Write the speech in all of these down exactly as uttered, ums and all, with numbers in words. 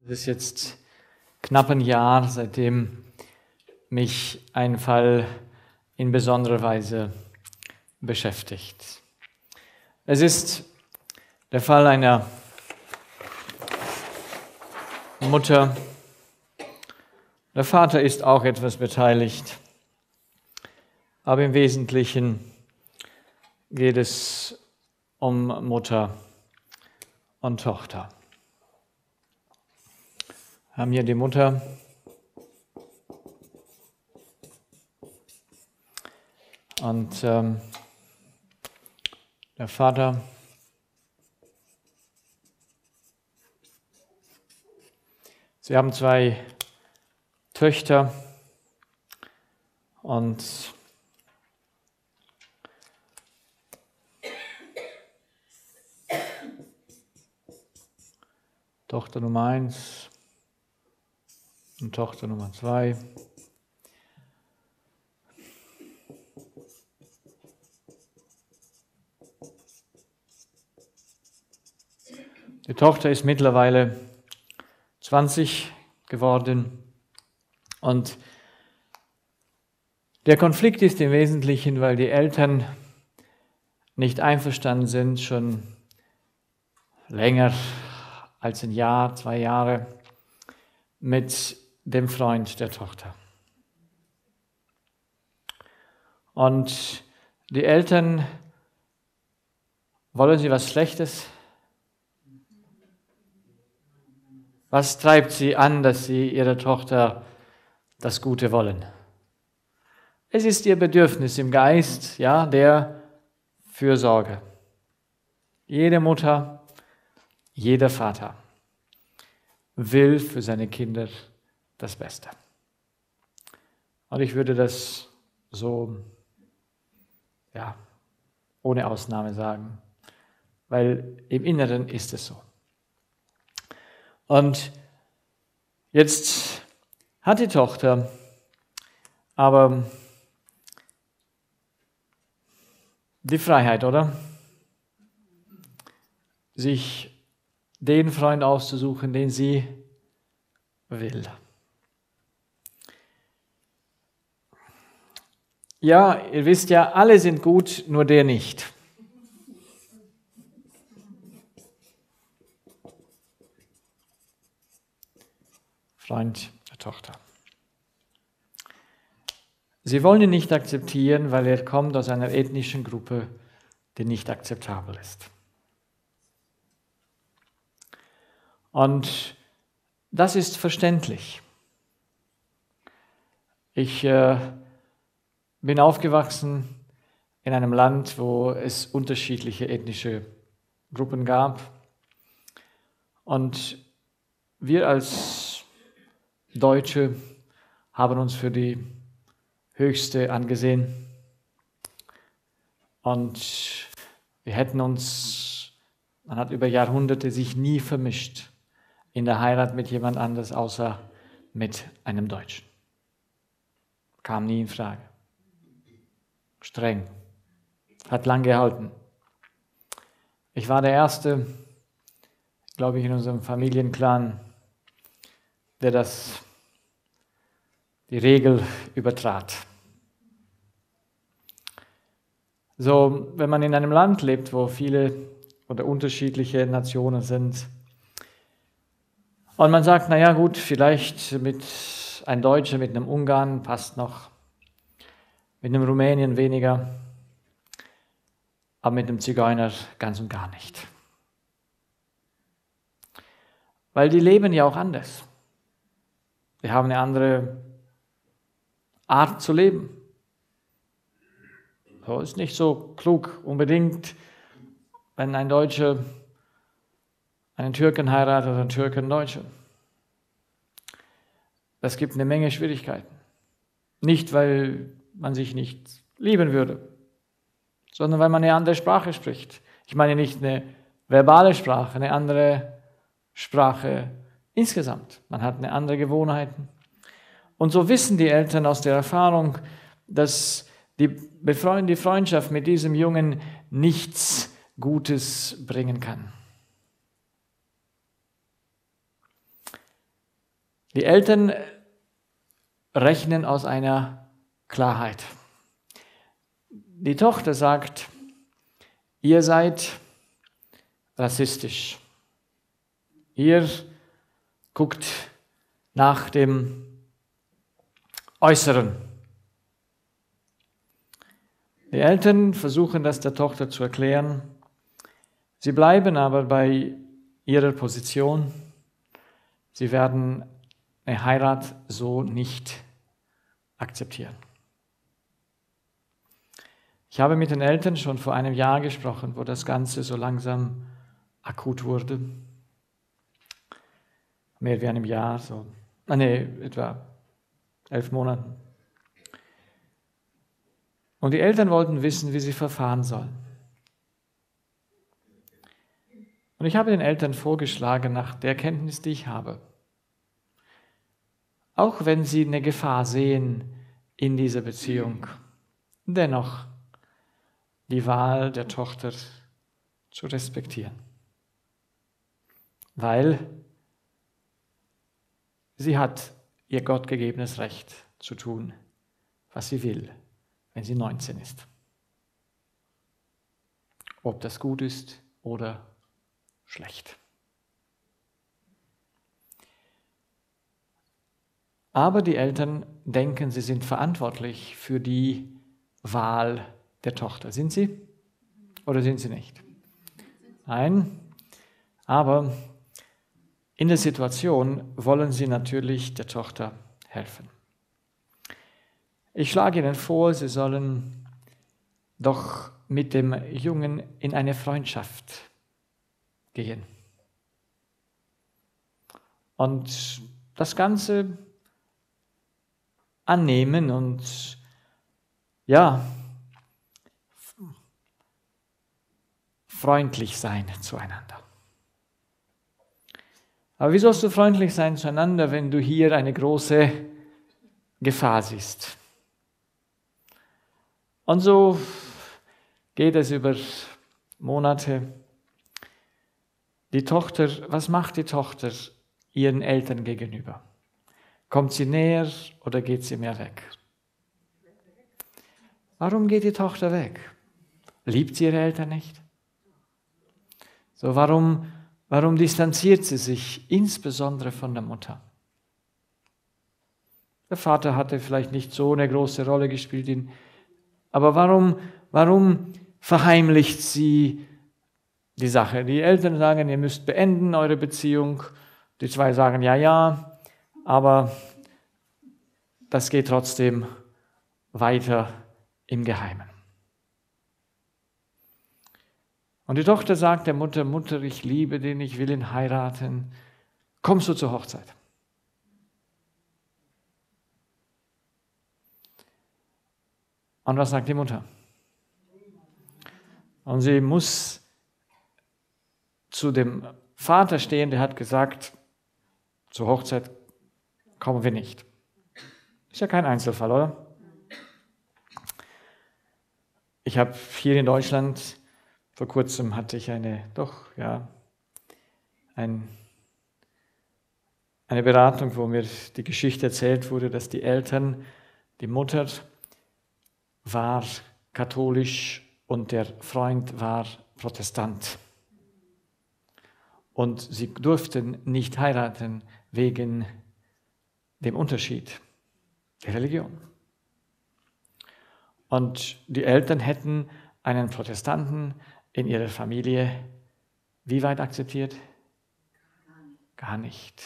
Es ist jetzt knapp ein Jahr, seitdem mich ein Fall in besonderer Weise beschäftigt. Es ist der Fall einer Mutter. Der Vater ist auch etwas beteiligt, aber im Wesentlichen geht es um Mutter und Tochter. Wir haben hier die Mutter. Und ähm, der Vater. Sie haben zwei Töchter und Tochter Nummer eins und Tochter Nummer zwei. Die Tochter ist mittlerweile zwanzig geworden und der Konflikt ist im Wesentlichen, weil die Eltern nicht einverstanden sind, schon länger als ein Jahr, zwei Jahre, mit dem Freund der Tochter. Und die Eltern, wollen sie was Schlechtes? Was treibt sie an, dass sie ihrer Tochter das Gute wollen? Es ist ihr Bedürfnis im Geist, ja, der Fürsorge. Jede Mutter, jeder Vater will für seine Kinder das Beste. Und ich würde das so, ja, ohne Ausnahme sagen, weil im Inneren ist es so. Und jetzt hat die Tochter aber die Freiheit, oder? Sich den Freund auszusuchen, den sie will. Ja, ihr wisst ja, alle sind gut, nur der nicht. Freund der Tochter. Sie wollen ihn nicht akzeptieren, weil er kommt aus einer ethnischen Gruppe, die nicht akzeptabel ist. Und das ist verständlich. Ich äh, bin aufgewachsen in einem Land, wo es unterschiedliche ethnische Gruppen gab. Und wir als Deutsche haben uns für die höchste angesehen. Und wir hätten uns, man hat über Jahrhunderte sich nie vermischt in der Heirat mit jemand anderes, außer mit einem Deutschen. Kam nie in Frage. Streng. Hat lang gehalten. Ich war der Erste, glaube ich, in unserem Familienclan, der das, die Regel übertrat. So, wenn man in einem Land lebt, wo viele oder unterschiedliche Nationen sind, und man sagt, naja gut, vielleicht mit ein Deutscher mit einem Ungarn passt noch, mit einem Rumänien weniger, aber mit einem Zigeuner ganz und gar nicht. Weil die leben ja auch anders. Wir haben eine andere Art zu leben. So ist nicht so klug unbedingt, wenn ein Deutscher einen Türken heiratet oder ein Türke einen Deutschen. Das gibt eine Menge Schwierigkeiten. Nicht, weil man sich nicht lieben würde, sondern weil man eine andere Sprache spricht. Ich meine nicht eine verbale Sprache, eine andere Sprache insgesamt. Man hat eine andere Gewohnheiten. Und so wissen die Eltern aus der Erfahrung, dass die, Befreund, die Freundschaft mit diesem Jungen nichts Gutes bringen kann. Die Eltern rechnen aus einer Klarheit. Die Tochter sagt, ihr seid rassistisch. Ihr guckt nach dem Äußeren. Die Eltern versuchen das der Tochter zu erklären. Sie bleiben aber bei ihrer Position. Sie werden eine Heirat so nicht akzeptieren. Ich habe mit den Eltern schon vor einem Jahr gesprochen, wo das Ganze so langsam akut wurde. Mehr wie einem Jahr, so, ah, nee, etwa elf Monaten. Und die Eltern wollten wissen, wie sie verfahren sollen. Und ich habe den Eltern vorgeschlagen, nach der Kenntnis, die ich habe, auch wenn sie eine Gefahr sehen in dieser Beziehung, dennoch die Wahl der Tochter zu respektieren. Weil sie hat ihr gottgegebenes Recht zu tun, was sie will, wenn sie neunzehn ist. Ob das gut ist oder schlecht. Aber die Eltern denken, sie sind verantwortlich für die Wahl der Tochter. Sind sie oder sind sie nicht? Nein, aber in der Situation wollen sie natürlich der Tochter helfen. Ich schlage ihnen vor, sie sollen doch mit dem Jungen in eine Freundschaft gehen. Und das Ganze annehmen und ja, freundlich sein zueinander. Aber wie sollst du freundlich sein zueinander, wenn du hier eine große Gefahr siehst? Und so geht es über Monate. Die Tochter, was macht die Tochter ihren Eltern gegenüber? Kommt sie näher oder geht sie mehr weg? Warum geht die Tochter weg? Liebt sie ihre Eltern nicht? So, warum, warum distanziert sie sich insbesondere von der Mutter? Der Vater hatte vielleicht nicht so eine große Rolle gespielt, in, aber warum, warum verheimlicht sie die Sache? Die Eltern sagen, ihr müsst beenden eure Beziehung. Die zwei sagen, ja, ja, aber das geht trotzdem weiter im Geheimen. Und die Tochter sagt der Mutter, Mutter, ich liebe den, ich will ihn heiraten. Kommst du zur Hochzeit? Und was sagt die Mutter? Und sie muss zu dem Vater stehen, der hat gesagt, zur Hochzeit kommen wir nicht. Ist ja kein Einzelfall, oder? Ich habe hier in Deutschland, vor kurzem hatte ich eine, doch, ja, ein, eine Beratung, wo mir die Geschichte erzählt wurde, dass die Eltern, die Mutter war katholisch und der Freund war Protestant. Und sie durften nicht heiraten wegen dem Unterschied der Religion. Und die Eltern hätten einen Protestanten in ihrer Familie wie weit akzeptiert? Gar nicht.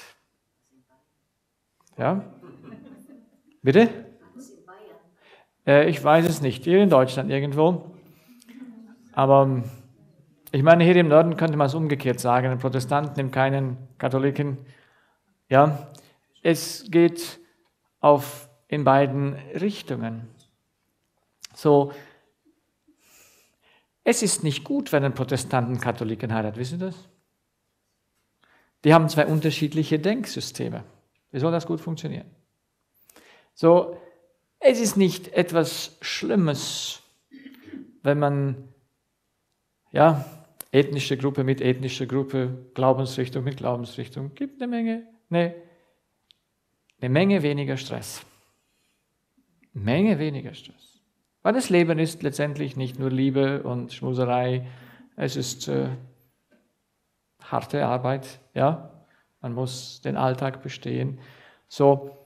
Ja? Bitte? Äh, ich weiß es nicht. Hier in Deutschland irgendwo. Aber ich meine, hier im Norden könnte man es umgekehrt sagen. Ein Protestant nimmt keinen Katholiken. Ja? Es geht auf in beiden Richtungen. So, es ist nicht gut, wenn ein Protestant einen Katholiken heiratet, wissen Sie das? Die haben zwei unterschiedliche Denksysteme. Wie soll das gut funktionieren? So, es ist nicht etwas Schlimmes, wenn man, ja, ethnische Gruppe mit ethnischer Gruppe, Glaubensrichtung mit Glaubensrichtung, gibt eine Menge, ne, eine Menge weniger Stress. Eine Menge weniger Stress. Weil das Leben ist letztendlich nicht nur Liebe und Schmuserei, es ist äh, harte Arbeit, ja. Man muss den Alltag bestehen. So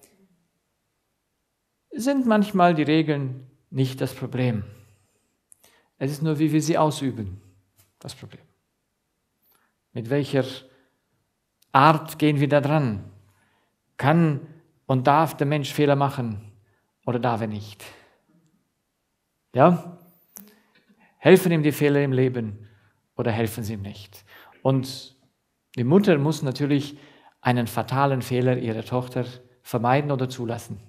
sind manchmal die Regeln nicht das Problem. Es ist nur, wie wir sie ausüben, das Problem. Mit welcher Art gehen wir da dran? Kann und darf der Mensch Fehler machen oder darf er nicht? Ja? Helfen ihm die Fehler im Leben oder helfen sie ihm nicht? Und die Mutter muss natürlich einen fatalen Fehler ihrer Tochter vermeiden oder zulassen.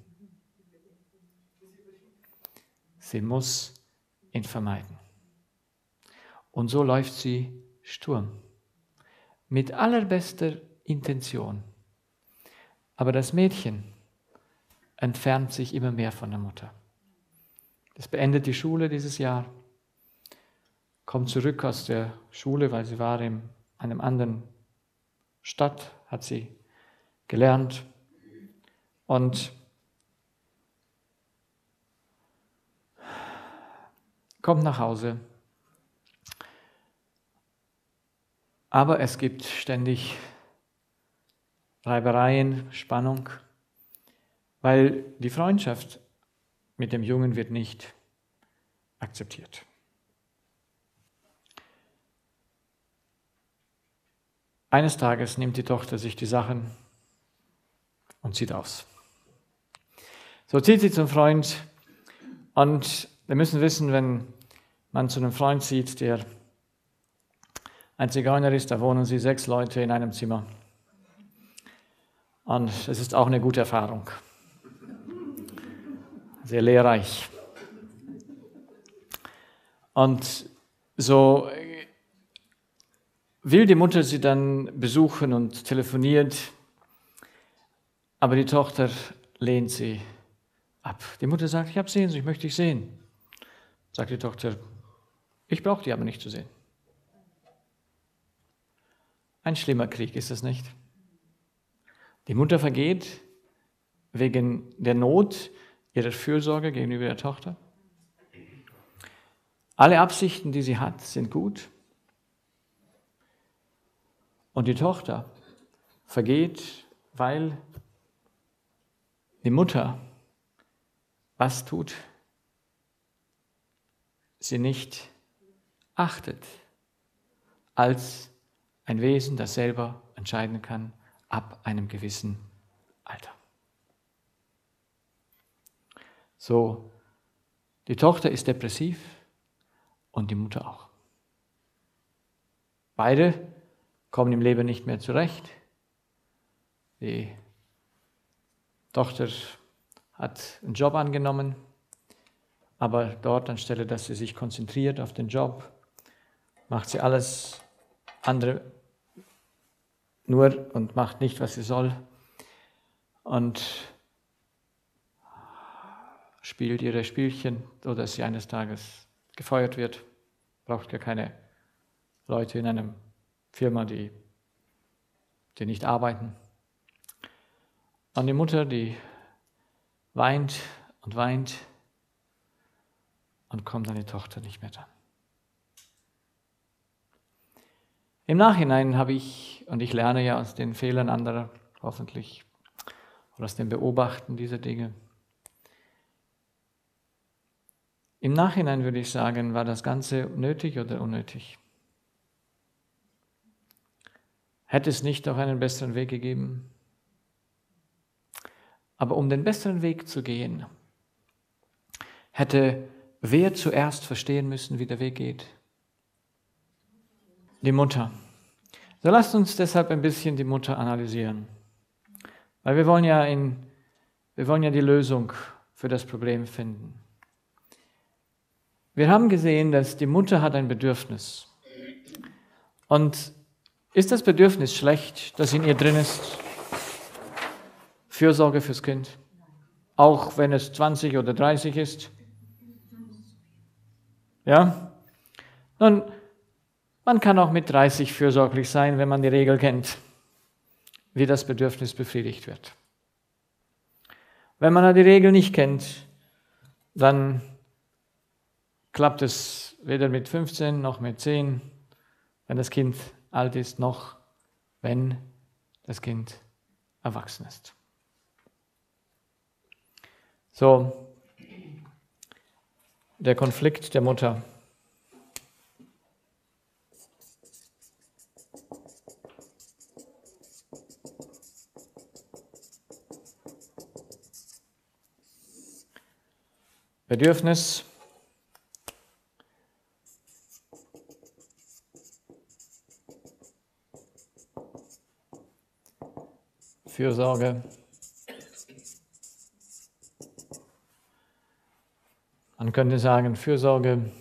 Sie muss ihn vermeiden. Und so läuft sie Sturm. Mit allerbester Intention. Aber das Mädchen entfernt sich immer mehr von der Mutter. Es beendet die Schule dieses Jahr, kommt zurück aus der Schule, weil sie war in einem anderen Stadt, hat sie gelernt und kommt nach Hause. Aber es gibt ständig Reibereien, Spannung, weil die Freundschaft mit dem Jungen wird nicht akzeptiert. Eines Tages nimmt die Tochter sich die Sachen und zieht aus. So zieht sie zum Freund und wir müssen wissen, wenn man zu einem Freund zieht, der ein Zigeuner ist, da wohnen sie sechs Leute in einem Zimmer. Und es ist auch eine gute Erfahrung. Sehr lehrreich. Und so will die Mutter sie dann besuchen und telefoniert, aber die Tochter lehnt sie ab. Die Mutter sagt, ich habe Sehnsucht, ich möchte dich sehen. Sagt die Tochter, ich brauche dich aber nicht zu sehen. Ein schlimmer Krieg ist es nicht. Die Mutter vergeht wegen der Not ihrer Fürsorge gegenüber der Tochter. Alle Absichten, die sie hat, sind gut. Und die Tochter vergeht, weil die Mutter was tut? Sie nicht achtet als ein Wesen, das selber entscheiden kann ab einem gewissen Alter. So, die Tochter ist depressiv und die Mutter auch. Beide kommen im Leben nicht mehr zurecht. Die Tochter hat einen Job angenommen, aber dort, anstelle dass sie sich konzentriert auf den Job, macht sie alles andere nur und macht nicht, was sie soll und spielt ihre Spielchen, sodass sie eines Tages gefeuert wird. Braucht gar keine Leute in einer Firma, die, die nicht arbeiten. Und die Mutter, die weint und weint und kommt an die Tochter nicht mehr dran. Im Nachhinein habe ich, und ich lerne ja aus den Fehlern anderer, hoffentlich, oder aus dem Beobachten dieser Dinge. Im Nachhinein würde ich sagen, war das Ganze nötig oder unnötig? Hätte es nicht auch einen besseren Weg gegeben? Aber um den besseren Weg zu gehen, hätte wer zuerst verstehen müssen, wie der Weg geht? Die Mutter. So lasst uns deshalb ein bisschen die Mutter analysieren. Weil wir wollen ja, in, wir wollen ja die Lösung für das Problem finden. Wir haben gesehen, dass die Mutter hat ein Bedürfnis. Und ist das Bedürfnis schlecht, das in ihr drin ist? Fürsorge fürs Kind? Auch wenn es zwanzig oder dreißig ist? Ja? Nun, man kann auch mit dreißig fürsorglich sein, wenn man die Regel kennt, wie das Bedürfnis befriedigt wird. Wenn man die Regel nicht kennt, dann klappt es weder mit fünfzehn noch mit zehn, wenn das Kind alt ist, noch wenn das Kind erwachsen ist. So, der Konflikt der Mutter. Bedürfnis, Fürsorge, man könnte sagen Fürsorge,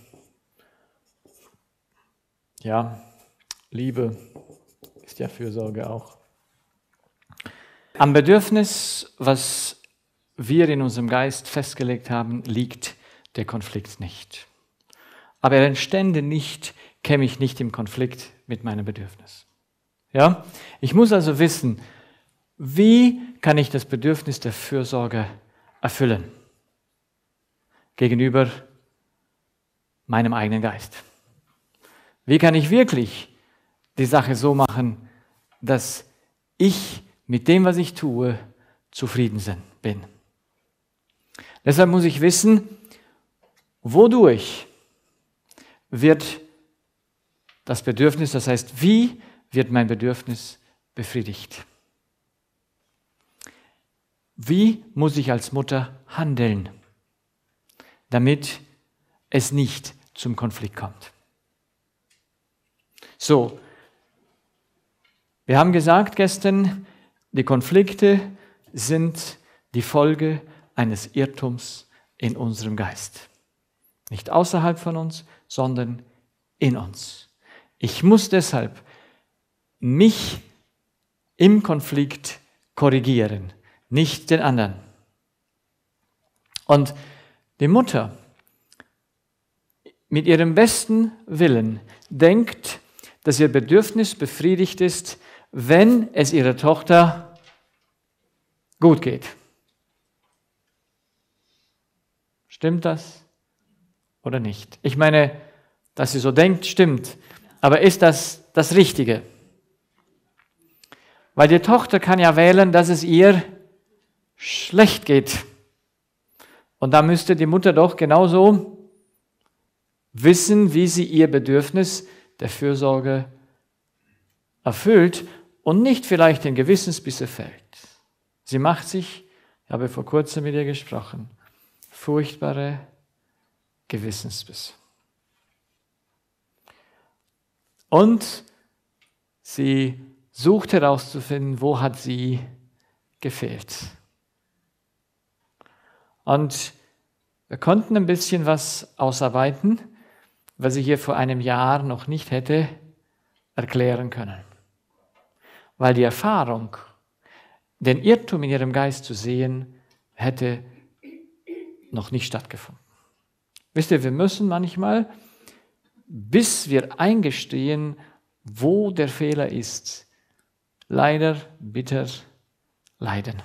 ja, Liebe ist ja Fürsorge auch. Am Bedürfnis, was wir in unserem Geist festgelegt haben, liegt der Konflikt nicht. Aber er entstände nicht, käme ich nicht im Konflikt mit meinem Bedürfnis. Ja? Ich muss also wissen, wie kann ich das Bedürfnis der Fürsorge erfüllen gegenüber meinem eigenen Geist? Wie kann ich wirklich die Sache so machen, dass ich mit dem, was ich tue, zufrieden bin? Deshalb muss ich wissen, wodurch wird das Bedürfnis, das heißt, wie wird mein Bedürfnis befriedigt? Wie muss ich als Mutter handeln, damit es nicht zum Konflikt kommt? So, wir haben gesagt gestern, die Konflikte sind die Folge eines Irrtums in unserem Geist. Nicht außerhalb von uns, sondern in uns. Ich muss deshalb mich im Konflikt korrigieren, nicht den anderen. Und die Mutter mit ihrem besten Willen denkt, dass ihr Bedürfnis befriedigt ist, wenn es ihrer Tochter gut geht. Stimmt das oder nicht? Ich meine, dass sie so denkt, stimmt. Aber ist das das Richtige? Weil die Tochter kann ja wählen, dass es ihr schlecht geht. Und da müsste die Mutter doch genauso wissen, wie sie ihr Bedürfnis der Fürsorge erfüllt und nicht vielleicht den Gewissensbisse fällt. Sie macht sich, ich habe vor kurzem mit ihr gesprochen, furchtbare Gewissensbisse. Und sie sucht herauszufinden, wo hat sie gefehlt. Und wir konnten ein bisschen was ausarbeiten, was ich ihr vor einem Jahr noch nicht hätte erklären können. Weil die Erfahrung, den Irrtum in ihrem Geist zu sehen, hätte noch nicht stattgefunden. Wisst ihr, wir müssen manchmal, bis wir eingestehen, wo der Fehler ist, leider bitter leiden.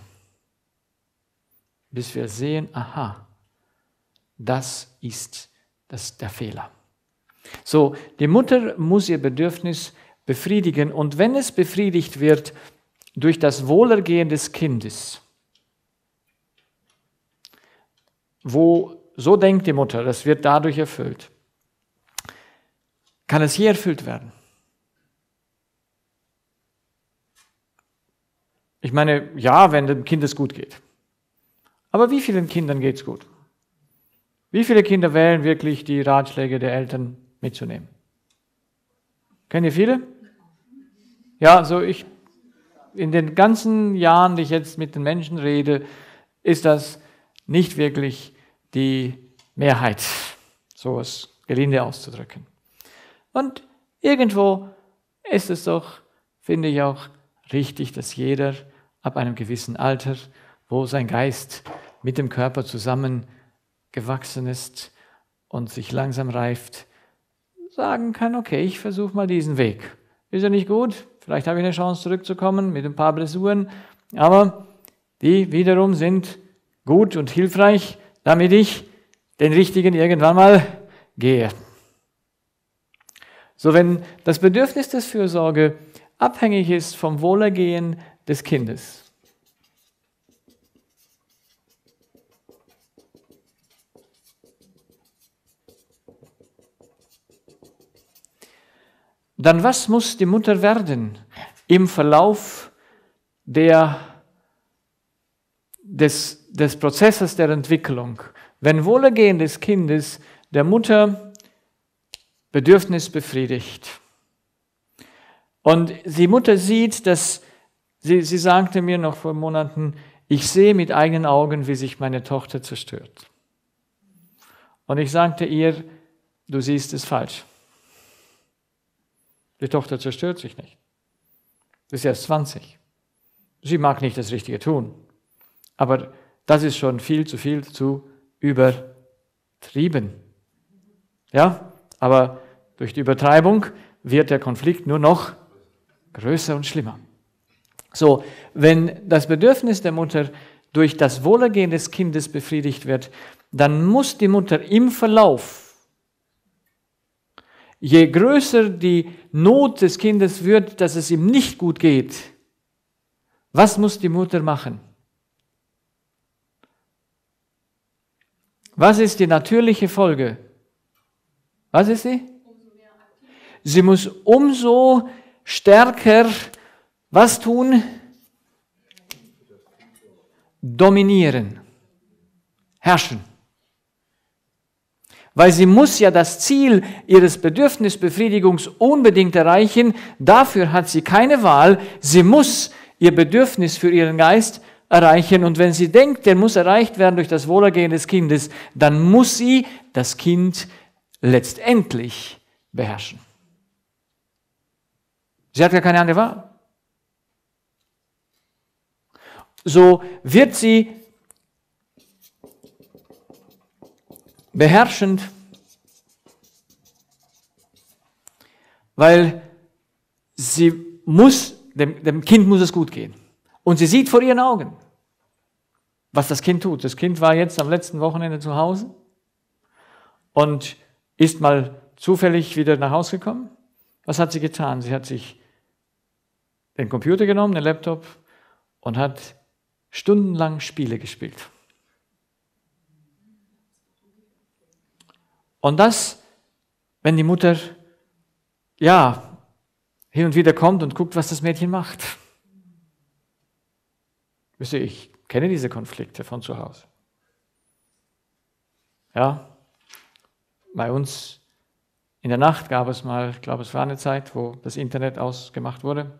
Bis wir sehen, aha, das ist das, der Fehler. So, die Mutter muss ihr Bedürfnis befriedigen und wenn es befriedigt wird durch das Wohlergehen des Kindes, wo, so denkt die Mutter, das wird dadurch erfüllt, kann es hier erfüllt werden. Ich meine, ja, wenn dem Kind es gut geht. Aber wie vielen Kindern geht es gut? Wie viele Kinder wählen wirklich die Ratschläge der Eltern mitzunehmen? Kennt ihr viele? Ja, so ich, in den ganzen Jahren, die ich jetzt mit den Menschen rede, ist das nicht wirklich die Mehrheit, so es gelinde auszudrücken. Und irgendwo ist es doch, finde ich auch, richtig, dass jeder ab einem gewissen Alter, wo sein Geist mit dem Körper zusammengewachsen ist und sich langsam reift, sagen kann, okay, ich versuche mal diesen Weg. Ist ja nicht gut, vielleicht habe ich eine Chance zurückzukommen mit ein paar Blessuren, aber die wiederum sind gut und hilfreich, damit ich den richtigen irgendwann mal gehe. So, wenn das Bedürfnis der Fürsorge abhängig ist vom Wohlergehen des Kindes, dann was muss die Mutter werden im Verlauf der, des, des Prozesses der Entwicklung, wenn Wohlergehen des Kindes der Mutter Bedürfnis befriedigt? Und die Mutter sieht, dass, sie, sie sagte mir noch vor Monaten, ich sehe mit eigenen Augen, wie sich meine Tochter zerstört. Und ich sagte ihr, du siehst es falsch. Die Tochter zerstört sich nicht. Sie ist erst zwanzig. Sie mag nicht das Richtige tun. Aber das ist schon viel zu viel zu übertrieben. Ja, aber durch die Übertreibung wird der Konflikt nur noch größer und schlimmer. So, wenn das Bedürfnis der Mutter durch das Wohlergehen des Kindes befriedigt wird, dann muss die Mutter im Verlauf, je größer die Not des Kindes wird, dass es ihm nicht gut geht, was muss die Mutter machen? Was ist die natürliche Folge? Was ist sie? Sie muss umso stärker was tun? Dominieren, herrschen. Weil sie muss ja das Ziel ihres Bedürfnisbefriedigungs unbedingt erreichen. Dafür hat sie keine Wahl. Sie muss ihr Bedürfnis für ihren Geist erreichen. Und wenn sie denkt, der muss erreicht werden durch das Wohlergehen des Kindes, dann muss sie das Kind letztendlich beherrschen. Sie hat ja keine andere Wahl. So wird sie beherrschend, weil sie muss, dem, dem Kind muss es gut gehen. Und sie sieht vor ihren Augen, was das Kind tut. Das Kind war jetzt am letzten Wochenende zu Hause und ist mal zufällig wieder nach Hause gekommen. Was hat sie getan? Sie hat sich den Computer genommen, den Laptop und hat stundenlang Spiele gespielt. Und das, wenn die Mutter, ja, hin und wieder kommt und guckt, was das Mädchen macht. Wisst ihr, ich kenne diese Konflikte von zu Hause. Ja, bei uns in der Nacht gab es mal, ich glaube, es war eine Zeit, wo das Internet ausgemacht wurde,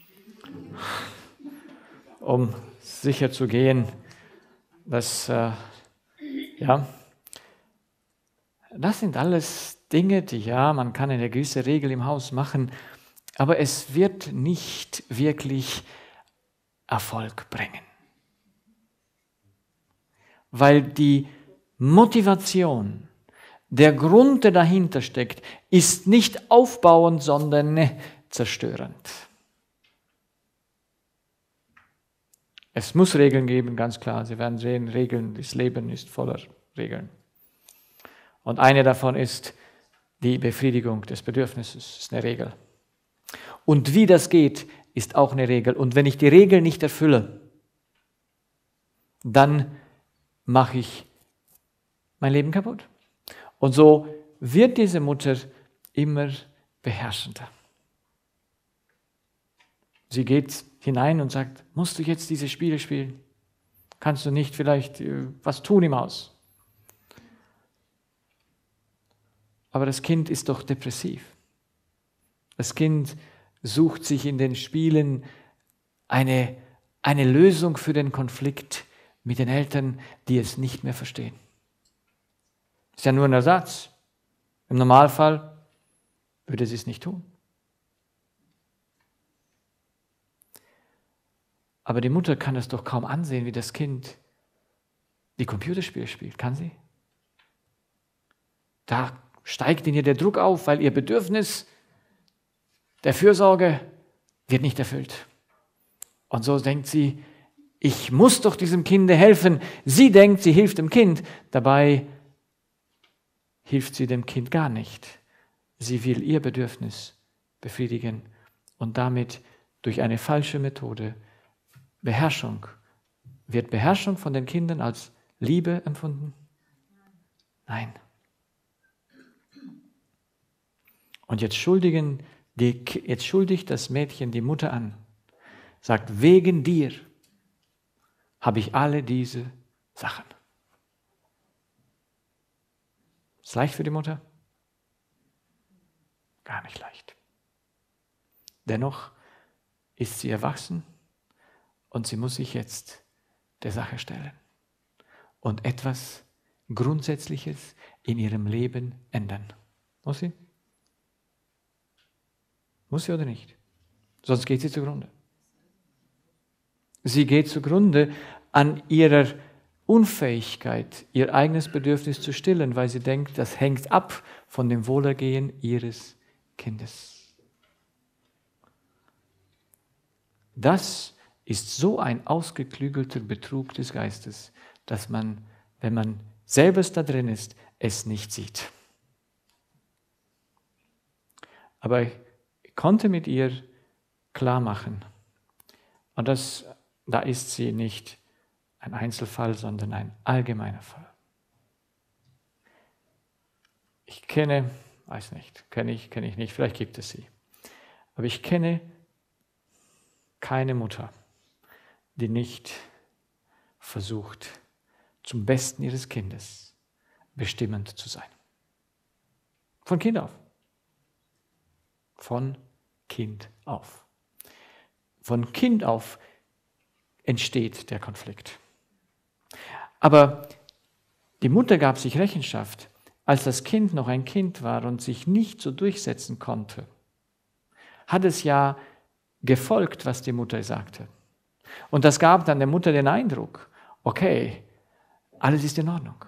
um sicher zu gehen, dass, äh, ja, das sind alles Dinge, die, ja, man kann eine gewisse Regel im Haus machen, aber es wird nicht wirklich Erfolg bringen. Weil die Motivation, der Grund, der dahinter steckt, ist nicht aufbauend, sondern zerstörend. Es muss Regeln geben, ganz klar. Sie werden sehen, Regeln, das Leben ist voller Regeln. Und eine davon ist die Befriedigung des Bedürfnisses, das ist eine Regel. Und wie das geht, ist auch eine Regel. Und wenn ich die Regel nicht erfülle, dann mache ich mein Leben kaputt. Und so wird diese Mutter immer beherrschender. Sie geht hinein und sagt, musst du jetzt diese Spiele spielen? Kannst du nicht vielleicht was tun im Haus? Aber das Kind ist doch depressiv. Das Kind sucht sich in den Spielen eine, eine Lösung für den Konflikt mit den Eltern, die es nicht mehr verstehen. Das ist ja nur ein Ersatz. Im Normalfall würde sie es nicht tun. Aber die Mutter kann es doch kaum ansehen, wie das Kind die Computerspiele spielt. Kann sie? Da steigt in ihr der Druck auf, weil ihr Bedürfnis der Fürsorge wird nicht erfüllt. Und so denkt sie, Ich muss doch diesem Kind helfen. Sie denkt, sie hilft dem Kind. Dabei hilft sie dem Kind gar nicht. Sie will ihr Bedürfnis befriedigen und damit durch eine falsche Methode Beherrschung. Wird Beherrschung von den Kindern als Liebe empfunden? Nein. Und jetzt, schuldigen die, jetzt schuldigt das Mädchen die Mutter an. Sagt, wegen dir habe ich alle diese Sachen. Ist leicht für die Mutter? Gar nicht leicht. Dennoch ist sie erwachsen und sie muss sich jetzt der Sache stellen und etwas Grundsätzliches in ihrem Leben ändern. Muss sie? Muss sie oder nicht? Sonst geht sie zugrunde. Sie geht zugrunde an ihrer Unfähigkeit, ihr eigenes Bedürfnis zu stillen, weil sie denkt, das hängt ab von dem Wohlergehen ihres Kindes. Das ist so ein ausgeklügelter Betrug des Geistes, dass man, wenn man selbst da drin ist, es nicht sieht. Aber ich konnte mit ihr klar machen, und das, da ist sie nicht ein Einzelfall, sondern ein allgemeiner Fall. Ich kenne, weiß nicht, kenne ich, kenne ich nicht, vielleicht gibt es sie, aber ich kenne keine Mutter, die nicht versucht, zum Besten ihres Kindes bestimmend zu sein. Von Kind auf. Von Kind auf. Von Kind auf entsteht der Konflikt. Aber die Mutter gab sich Rechenschaft, als das Kind noch ein Kind war und sich nicht so durchsetzen konnte, hat es ja gefolgt, was die Mutter sagte. Und das gab dann der Mutter den Eindruck, okay, alles ist in Ordnung.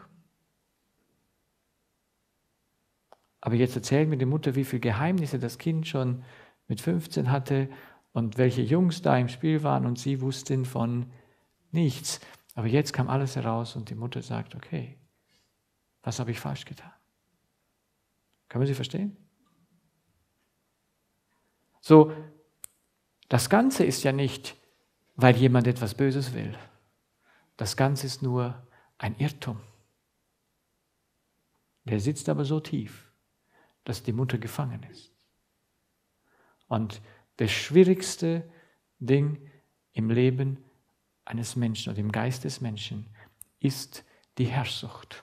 Aber jetzt erzählt mir die Mutter, wie viele Geheimnisse das Kind schon mit fünfzehn hatte und welche Jungs da im Spiel waren und sie wussten von nichts. Aber jetzt kam alles heraus und die Mutter sagt, okay, was habe ich falsch getan? Kann man sie verstehen? So, das Ganze ist ja nicht, weil jemand etwas Böses will. Das Ganze ist nur ein Irrtum. Der sitzt aber so tief, dass die Mutter gefangen ist. Und das schwierigste Ding im Leben eines Menschen oder im Geist des Menschen ist die Herrschsucht.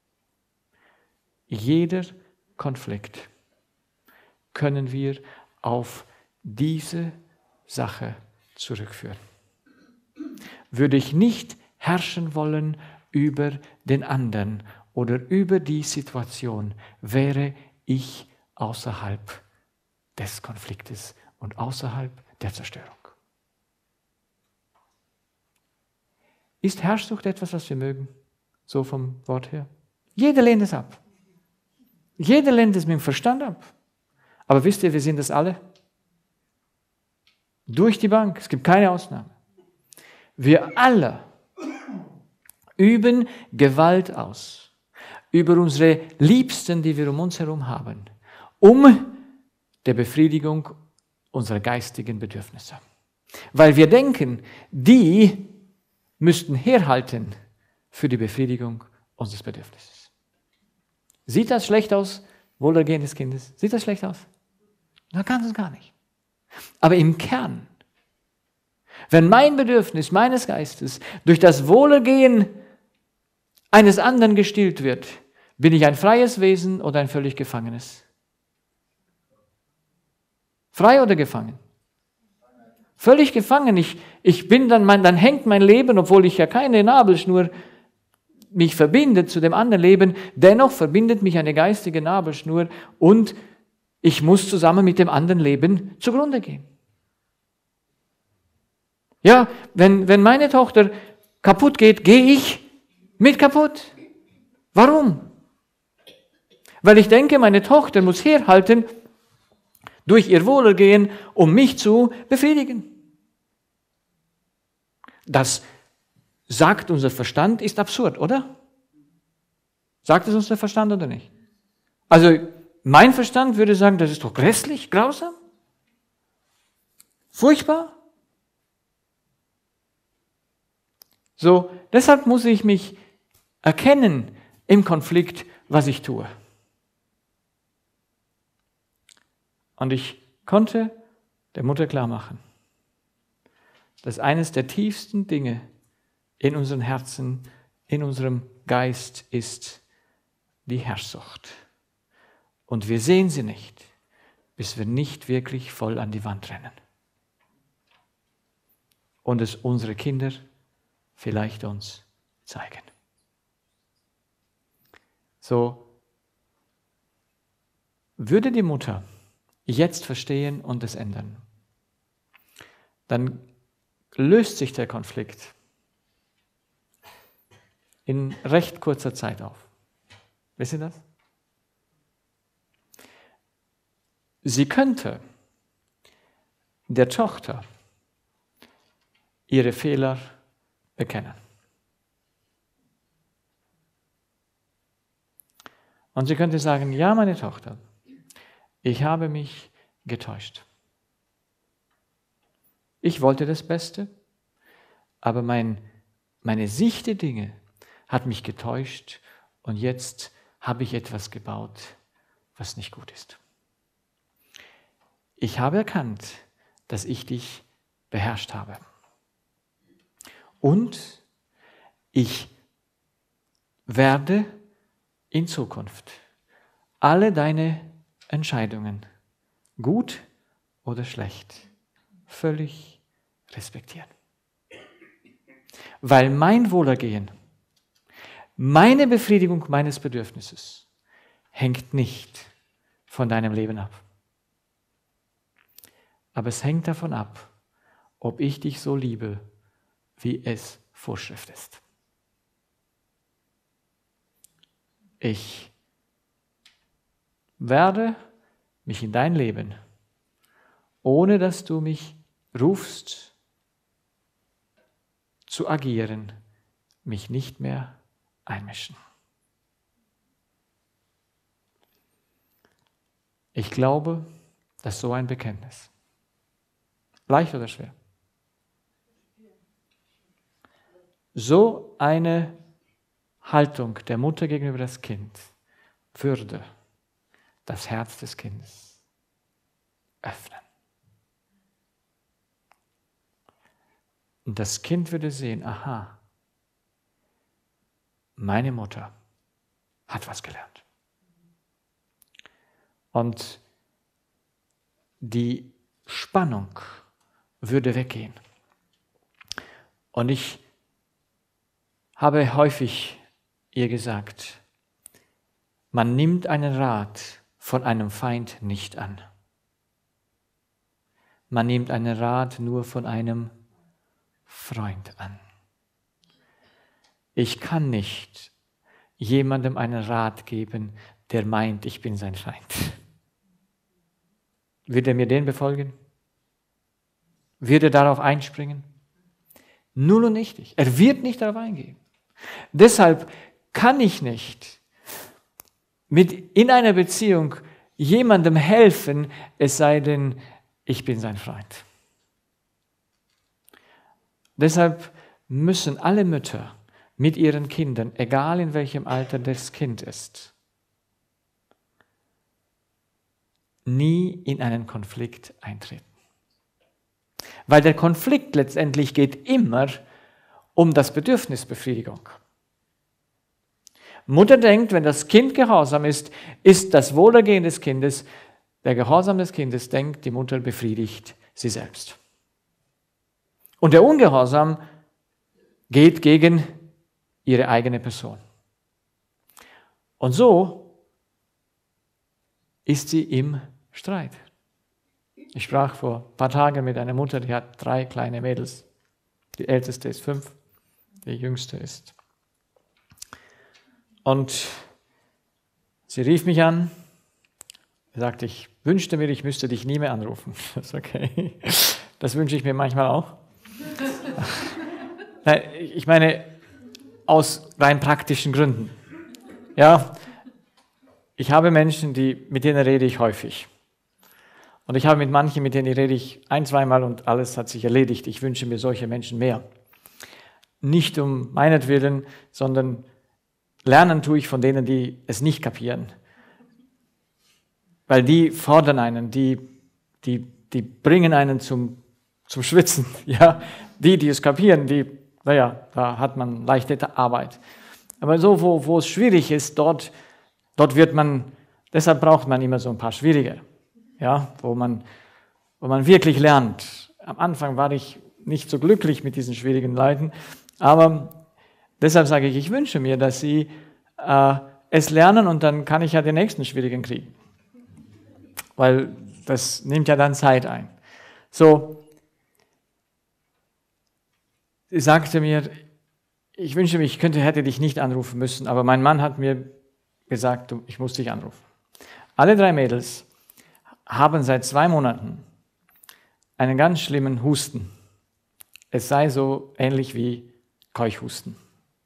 Jeder Konflikt können wir auf diese Sache zurückführen. Würde ich nicht herrschen wollen über den anderen oder über die Situation, wäre ich außerhalb des Konfliktes und außerhalb der Zerstörung. Ist Herrschsucht etwas, was wir mögen? So vom Wort her? Jeder lehnt es ab. Jeder lehnt es mit dem Verstand ab. Aber wisst ihr, wir sind das alle? Durch die Bank, es gibt keine Ausnahme. Wir alle üben Gewalt aus über unsere Liebsten, die wir um uns herum haben, um der Befriedigung unserer geistigen Bedürfnisse. Weil wir denken, die müssten herhalten für die Befriedigung unseres Bedürfnisses. Sieht das schlecht aus, Wohlergehen des Kindes? Sieht das schlecht aus? Na, ganz und gar nicht. Aber im Kern, wenn mein Bedürfnis meines Geistes durch das Wohlergehen eines anderen gestillt wird, bin ich ein freies Wesen oder ein völlig Gefangenes? Frei oder gefangen? Völlig gefangen. Ich, ich bin dann, mein, dann hängt mein Leben, obwohl ich ja keine Nabelschnur mich verbindet zu dem anderen Leben, dennoch verbindet mich eine geistige Nabelschnur und ich muss zusammen mit dem anderen Leben zugrunde gehen. Ja, wenn, wenn meine Tochter kaputt geht, gehe ich mit kaputt. Warum? Weil ich denke, meine Tochter muss herhalten durch ihr Wohlergehen, um mich zu befriedigen. Das sagt unser Verstand, ist absurd, oder? Sagt es uns der Verstand oder nicht? Also mein Verstand würde sagen, das ist doch grässlich, grausam, furchtbar. So, deshalb muss ich mich erkennen im Konflikt, was ich tue. Und ich konnte der Mutter klar machen, dass eines der tiefsten Dinge in unseren Herzen, in unserem Geist ist die Herrschsucht. Und wir sehen sie nicht, bis wir nicht wirklich voll an die Wand rennen. Und es unsere Kinder vielleicht uns zeigen. So würde die Mutter jetzt verstehen und es ändern, dann löst sich der Konflikt in recht kurzer Zeit auf. Wisst ihr das? Sie könnte der Tochter ihre Fehler bekennen. Und sie könnte sagen, ja, meine Tochter, ich habe mich getäuscht. Ich wollte das Beste, aber mein, meine Sicht der Dinge hat mich getäuscht und jetzt habe ich etwas gebaut, was nicht gut ist. Ich habe erkannt, dass ich dich beherrscht habe. Und ich werde in Zukunft alle deine Entscheidungen, gut oder schlecht, völlig respektieren. Weil mein Wohlergehen, meine Befriedigung meines Bedürfnisses hängt nicht von deinem Leben ab. Aber es hängt davon ab, ob ich dich so liebe, wie es Vorschrift ist. Ich werde mich in dein Leben, ohne dass du mich rufst, zu agieren, mich nicht mehr einmischen. Ich glaube, dass so ein Bekenntnis, leicht oder schwer, so eine Haltung der Mutter gegenüber das Kind würde das Herz des Kindes öffnen. Und das Kind würde sehen, aha, meine Mutter hat was gelernt. Und die Spannung würde weggehen. Und ich habe häufig ihr gesagt, man nimmt einen Rat von einem Feind nicht an. Man nimmt einen Rat nur von einem Freund an. Ich kann nicht jemandem einen Rat geben, der meint, ich bin sein Feind. Wird er mir den befolgen? Wird er darauf einspringen? Null und nichtig. Er wird nicht darauf eingehen. Deshalb kann ich nicht mit in einer Beziehung jemandem helfen, es sei denn, ich bin sein Freund. Deshalb müssen alle Mütter mit ihren Kindern, egal in welchem Alter das Kind ist, nie in einen Konflikt eintreten. Weil der Konflikt letztendlich geht immer um das Bedürfnisbefriedigung. Mutter denkt, wenn das Kind gehorsam ist, ist das Wohlergehen des Kindes, der Gehorsam des Kindes denkt, die Mutter befriedigt sie selbst. Und der Ungehorsam geht gegen ihre eigene Person. Und so ist sie im Streit. Ich sprach vor ein paar Tagen mit einer Mutter, die hat drei kleine Mädels. Die älteste ist fünf, die jüngste ist. Und sie rief mich an, sie sagte, ich wünschte mir, ich müsste dich nie mehr anrufen. Das ist okay. Das wünsche ich mir manchmal auch. Nein, ich meine, aus rein praktischen Gründen. Ja, ich habe Menschen, die, mit denen rede ich häufig. Und ich habe mit manchen, mit denen rede ich ein, zweimal und alles hat sich erledigt. Ich wünsche mir solche Menschen mehr. Nicht um meinetwillen, sondern lernen tue ich von denen, die es nicht kapieren. Weil die fordern einen, die, die, die bringen einen zum, zum Schwitzen. Ja? Die, die es kapieren, die, naja, da hat man leichte Arbeit. Aber so, wo, wo es schwierig ist, dort, dort wird man, deshalb braucht man immer so ein paar Schwierige, ja? wo, man, wo man wirklich lernt. Am Anfang war ich nicht so glücklich mit diesen schwierigen Leuten, aber deshalb sage ich, ich wünsche mir, dass sie äh, es lernen und dann kann ich ja den nächsten schwierigen kriegen. Weil das nimmt ja dann Zeit ein. So, sie sagte mir, ich wünsche mich, ich könnte, hätte dich nicht anrufen müssen, aber mein Mann hat mir gesagt, du, ich muss dich anrufen. Alle drei Mädels haben seit zwei Monaten einen ganz schlimmen Husten. Es sei so ähnlich wie Keuchhusten.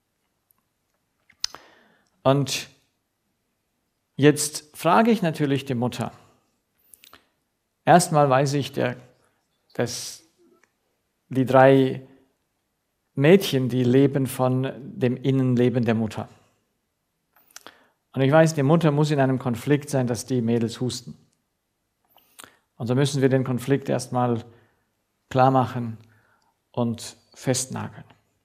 Und jetzt frage ich natürlich die Mutter. Erstmal weiß ich, der, dass die drei Mädchen, die leben von dem Innenleben der Mutter. Und ich weiß, die Mutter muss in einem Konflikt sein, dass die Mädels husten. Und so müssen wir den Konflikt erstmal klar machen und festnageln.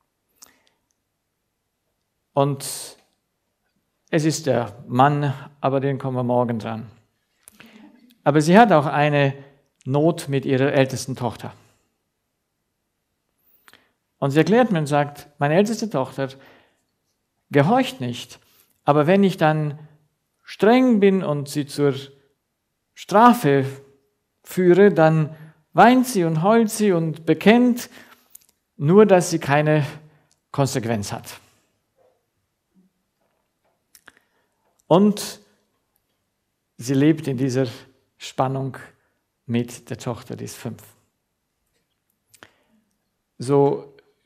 Und es ist der Mann, aber den kommen wir morgen dran. Aber sie hat auch eine Not mit ihrer ältesten Tochter. Und sie erklärt mir und sagt, meine älteste Tochter gehorcht nicht, aber wenn ich dann streng bin und sie zur Strafe führe, dann weint sie und heult sie und bekennt, nur dass sie keine Konsequenz hat. Und sie lebt in dieser Spannung mit der Tochter, die ist fünf. So,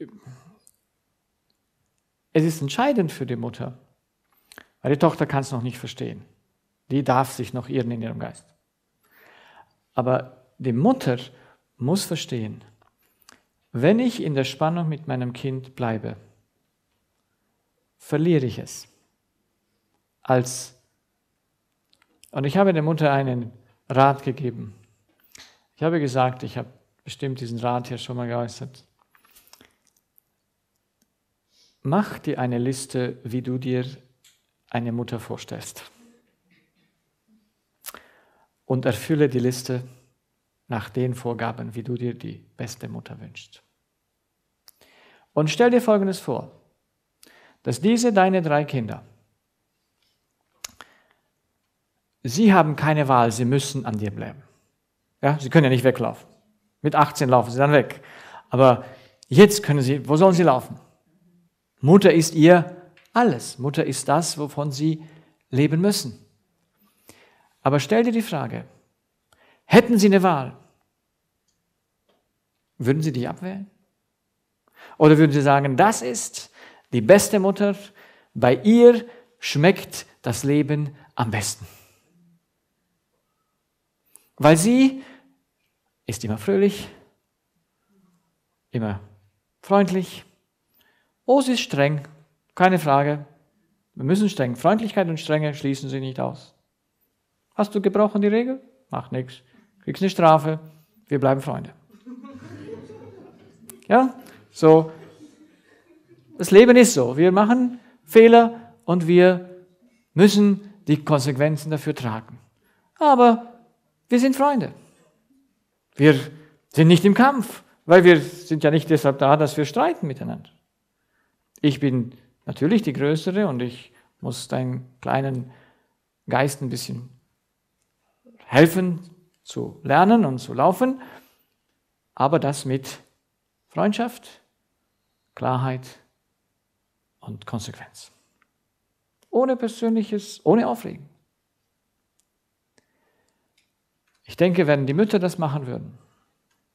es ist entscheidend für die Mutter, weil die Tochter kann es noch nicht verstehen. Die darf sich noch irren in ihrem Geist. Aber die Mutter muss verstehen, wenn ich in der Spannung mit meinem Kind bleibe, verliere ich es. Als, und ich habe der Mutter einen Rat gegeben. Ich habe gesagt, ich habe bestimmt diesen Rat hier schon mal geäußert. Mach dir eine Liste, wie du dir eine Mutter vorstellst. Und erfülle die Liste nach den Vorgaben, wie du dir die beste Mutter wünschst. Und stell dir Folgendes vor, dass diese deine drei Kinder, sie haben keine Wahl, sie müssen an dir bleiben. Ja, sie können ja nicht weglaufen. Mit achtzehn laufen sie dann weg. Aber jetzt können sie, wo sollen sie laufen? Mutter ist ihr alles. Mutter ist das, wovon sie leben müssen. Aber stell dir die Frage, hätten sie eine Wahl, würden sie dich abwählen? Oder würden sie sagen, das ist die beste Mutter, bei ihr schmeckt das Leben am besten? Weil sie ist immer fröhlich, immer freundlich. Oh, sie ist streng, keine Frage. Wir müssen streng. Freundlichkeit und Strenge schließen sie nicht aus. Hast du gebrochen die Regel? Macht nichts. Kriegst eine Strafe. Wir bleiben Freunde. Ja, so. Das Leben ist so. Wir machen Fehler und wir müssen die Konsequenzen dafür tragen. Aber wir sind Freunde. Wir sind nicht im Kampf, weil wir sind ja nicht deshalb da, dass wir streiten miteinander. Ich bin natürlich die Größere und ich muss deinen kleinen Geist ein bisschen helfen zu lernen und zu laufen, aber das mit Freundschaft, Klarheit und Konsequenz. Ohne Persönliches, ohne Aufregen. Ich denke, wenn die Mütter das machen würden,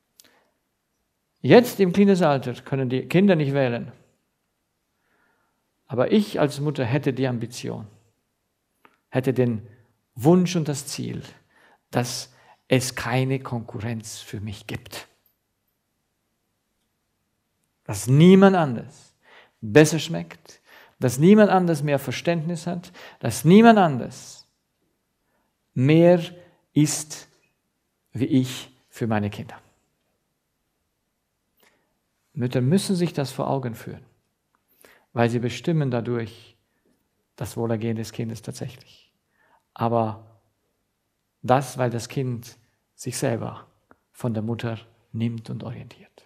jetzt im Kindesalter können die Kinder nicht wählen. Aber ich als Mutter hätte die Ambition, hätte den Wunsch und das Ziel, dass es keine Konkurrenz für mich gibt. Dass niemand anders besser schmeckt, dass niemand anders mehr Verständnis hat, dass niemand anders mehr ist wie ich für meine Kinder. Mütter müssen sich das vor Augen führen, weil sie bestimmen dadurch das Wohlergehen des Kindes tatsächlich. Aber das, weil das Kind sich selber von der Mutter nimmt und orientiert.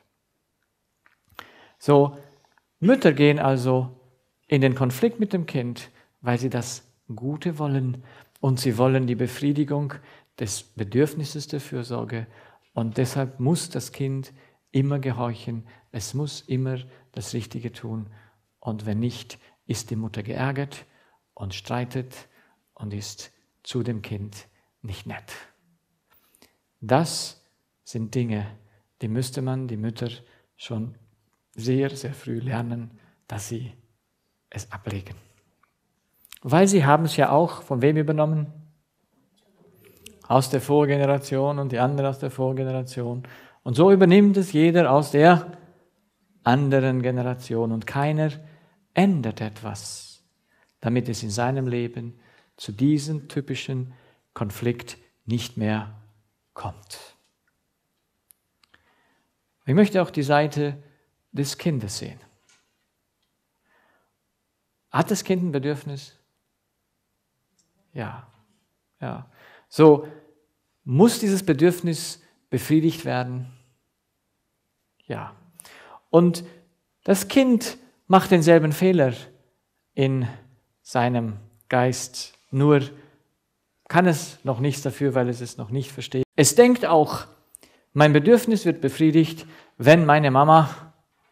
So, Mütter gehen also in den Konflikt mit dem Kind, weil sie das Gute wollen und sie wollen die Befriedigung des Bedürfnisses der Fürsorge und deshalb muss das Kind immer gehorchen, es muss immer das Richtige tun und wenn nicht, ist die Mutter geärgert und streitet und ist zu dem Kind nicht nett. Das sind Dinge, die müsste man, die Mütter, schon sehr, sehr früh lernen, dass sie es ablegen. Weil sie haben es ja auch von wem übernommen? Aus der Vorgeneration und die anderen aus der Vorgeneration. Und so übernimmt es jeder aus der anderen Generation und keiner ändert etwas, damit es in seinem Leben zu diesem typischen Konflikt nicht mehr kommt. Ich möchte auch die Seite des Kindes sehen. Hat das Kind ein Bedürfnis? Ja, ja. So, muss dieses Bedürfnis befriedigt werden? Ja. Und das Kind macht denselben Fehler in seinem Geist, nur kann es noch nichts dafür, weil es es noch nicht versteht. Es denkt auch, mein Bedürfnis wird befriedigt, wenn meine Mama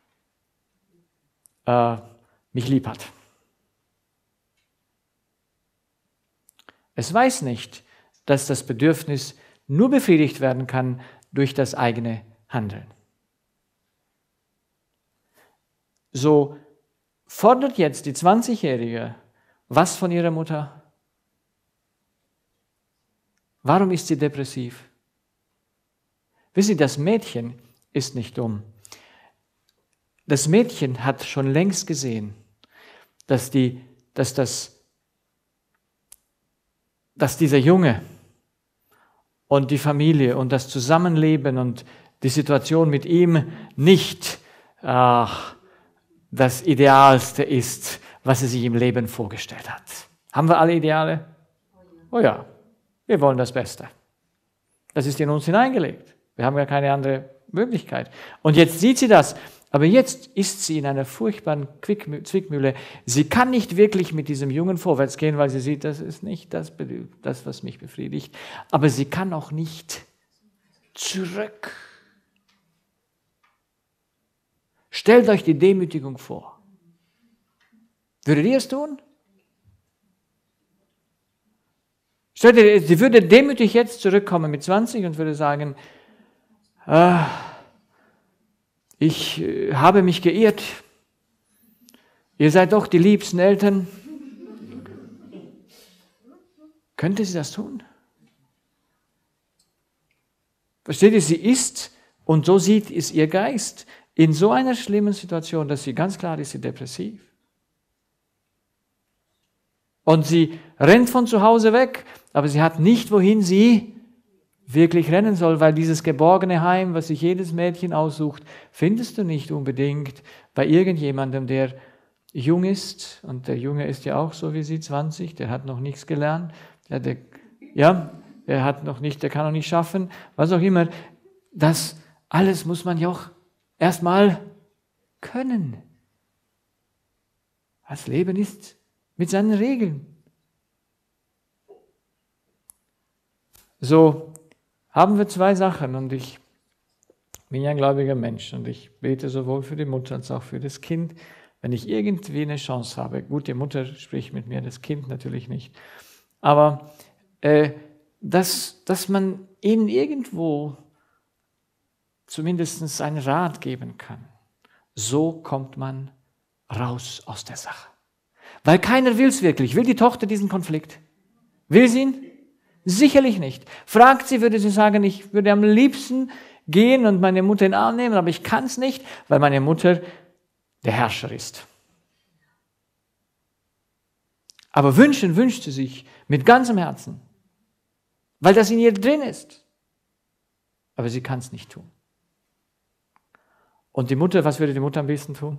äh, mich lieb hat. Es weiß nicht, dass das Bedürfnis nur befriedigt werden kann durch das eigene Handeln. So fordert jetzt die zwanzigjährige was von ihrer Mutter? Warum ist sie depressiv? Wissen Sie, das Mädchen ist nicht dumm. Das Mädchen hat schon längst gesehen, dass, die, dass, das, dass dieser Junge und die Familie und das Zusammenleben und die Situation mit ihm nicht ach, das Idealste ist, was sie sich im Leben vorgestellt hat. Haben wir alle Ideale? Oh ja, wir wollen das Beste. Das ist in uns hineingelegt. Wir haben ja keine andere Möglichkeit. Und jetzt sieht sie das, aber jetzt ist sie in einer furchtbaren Zwickmühle. Sie kann nicht wirklich mit diesem Jungen vorwärts gehen, weil sie sieht, das ist nicht das, das was mich befriedigt. Aber sie kann auch nicht zurück. Stellt euch die Demütigung vor. Würdet ihr es tun? Stellt ihr, sie würde demütig jetzt zurückkommen mit zwanzig und würde sagen, ah, ich äh, habe mich geirrt. Ihr seid doch die liebsten Eltern. Könnte sie das tun? Versteht ihr, sie ist, und so sieht es ihr Geist, in so einer schlimmen Situation, dass sie ganz klar ist, sie depressiv. Und sie rennt von zu Hause weg, aber sie hat nicht, wohin sie wirklich rennen soll, weil dieses geborgene Heim, was sich jedes Mädchen aussucht, findest du nicht unbedingt bei irgendjemandem, der jung ist. Und der Junge ist ja auch so wie sie, zwanzig, der hat noch nichts gelernt. Der, der, ja, er hat noch nicht, der kann noch nicht schaffen, was auch immer. Das alles muss man ja auch erstmal können. Das Leben ist mit seinen Regeln. So haben wir zwei Sachen und ich bin ja ein gläubiger Mensch und ich bete sowohl für die Mutter als auch für das Kind. Wenn ich irgendwie eine Chance habe, gut, die Mutter spricht mit mir, das Kind natürlich nicht, aber äh, dass, dass man ihnen irgendwo zumindest einen Rat geben kann. So kommt man raus aus der Sache. Weil keiner will es wirklich. Will die Tochter diesen Konflikt? Will sie ihn? Sicherlich nicht. Fragt sie, würde sie sagen, ich würde am liebsten gehen und meine Mutter in den Arm nehmen, aber ich kann es nicht, weil meine Mutter der Herrscher ist. Aber wünschen wünscht sie sich mit ganzem Herzen, weil das in ihr drin ist. Aber sie kann es nicht tun. Und die Mutter, was würde die Mutter am liebsten tun?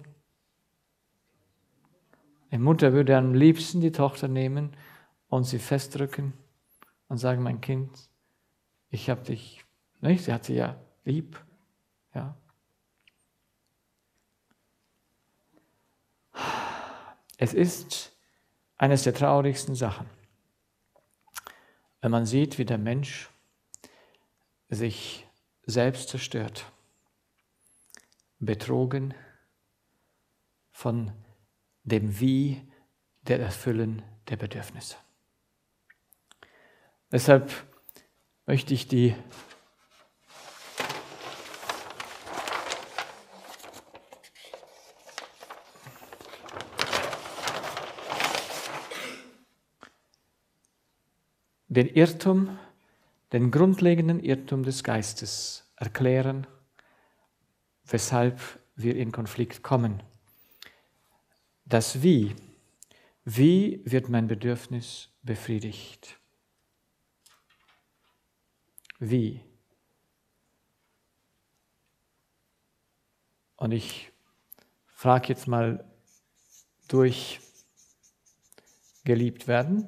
Die Mutter würde am liebsten die Tochter nehmen und sie festdrücken und sagen, mein Kind, ich habe dich, nicht? Sie hat sie ja lieb. Ja. Es ist eines der traurigsten Sachen, wenn man sieht, wie der Mensch sich selbst zerstört, betrogen von dem Wie der Erfüllen der Bedürfnisse. Deshalb möchte ich die den Irrtum, den grundlegenden Irrtum des Geistes erklären, weshalb wir in Konflikt kommen. Das Wie, wie wird mein Bedürfnis befriedigt? Wie? Und ich frage jetzt mal durch geliebt werden.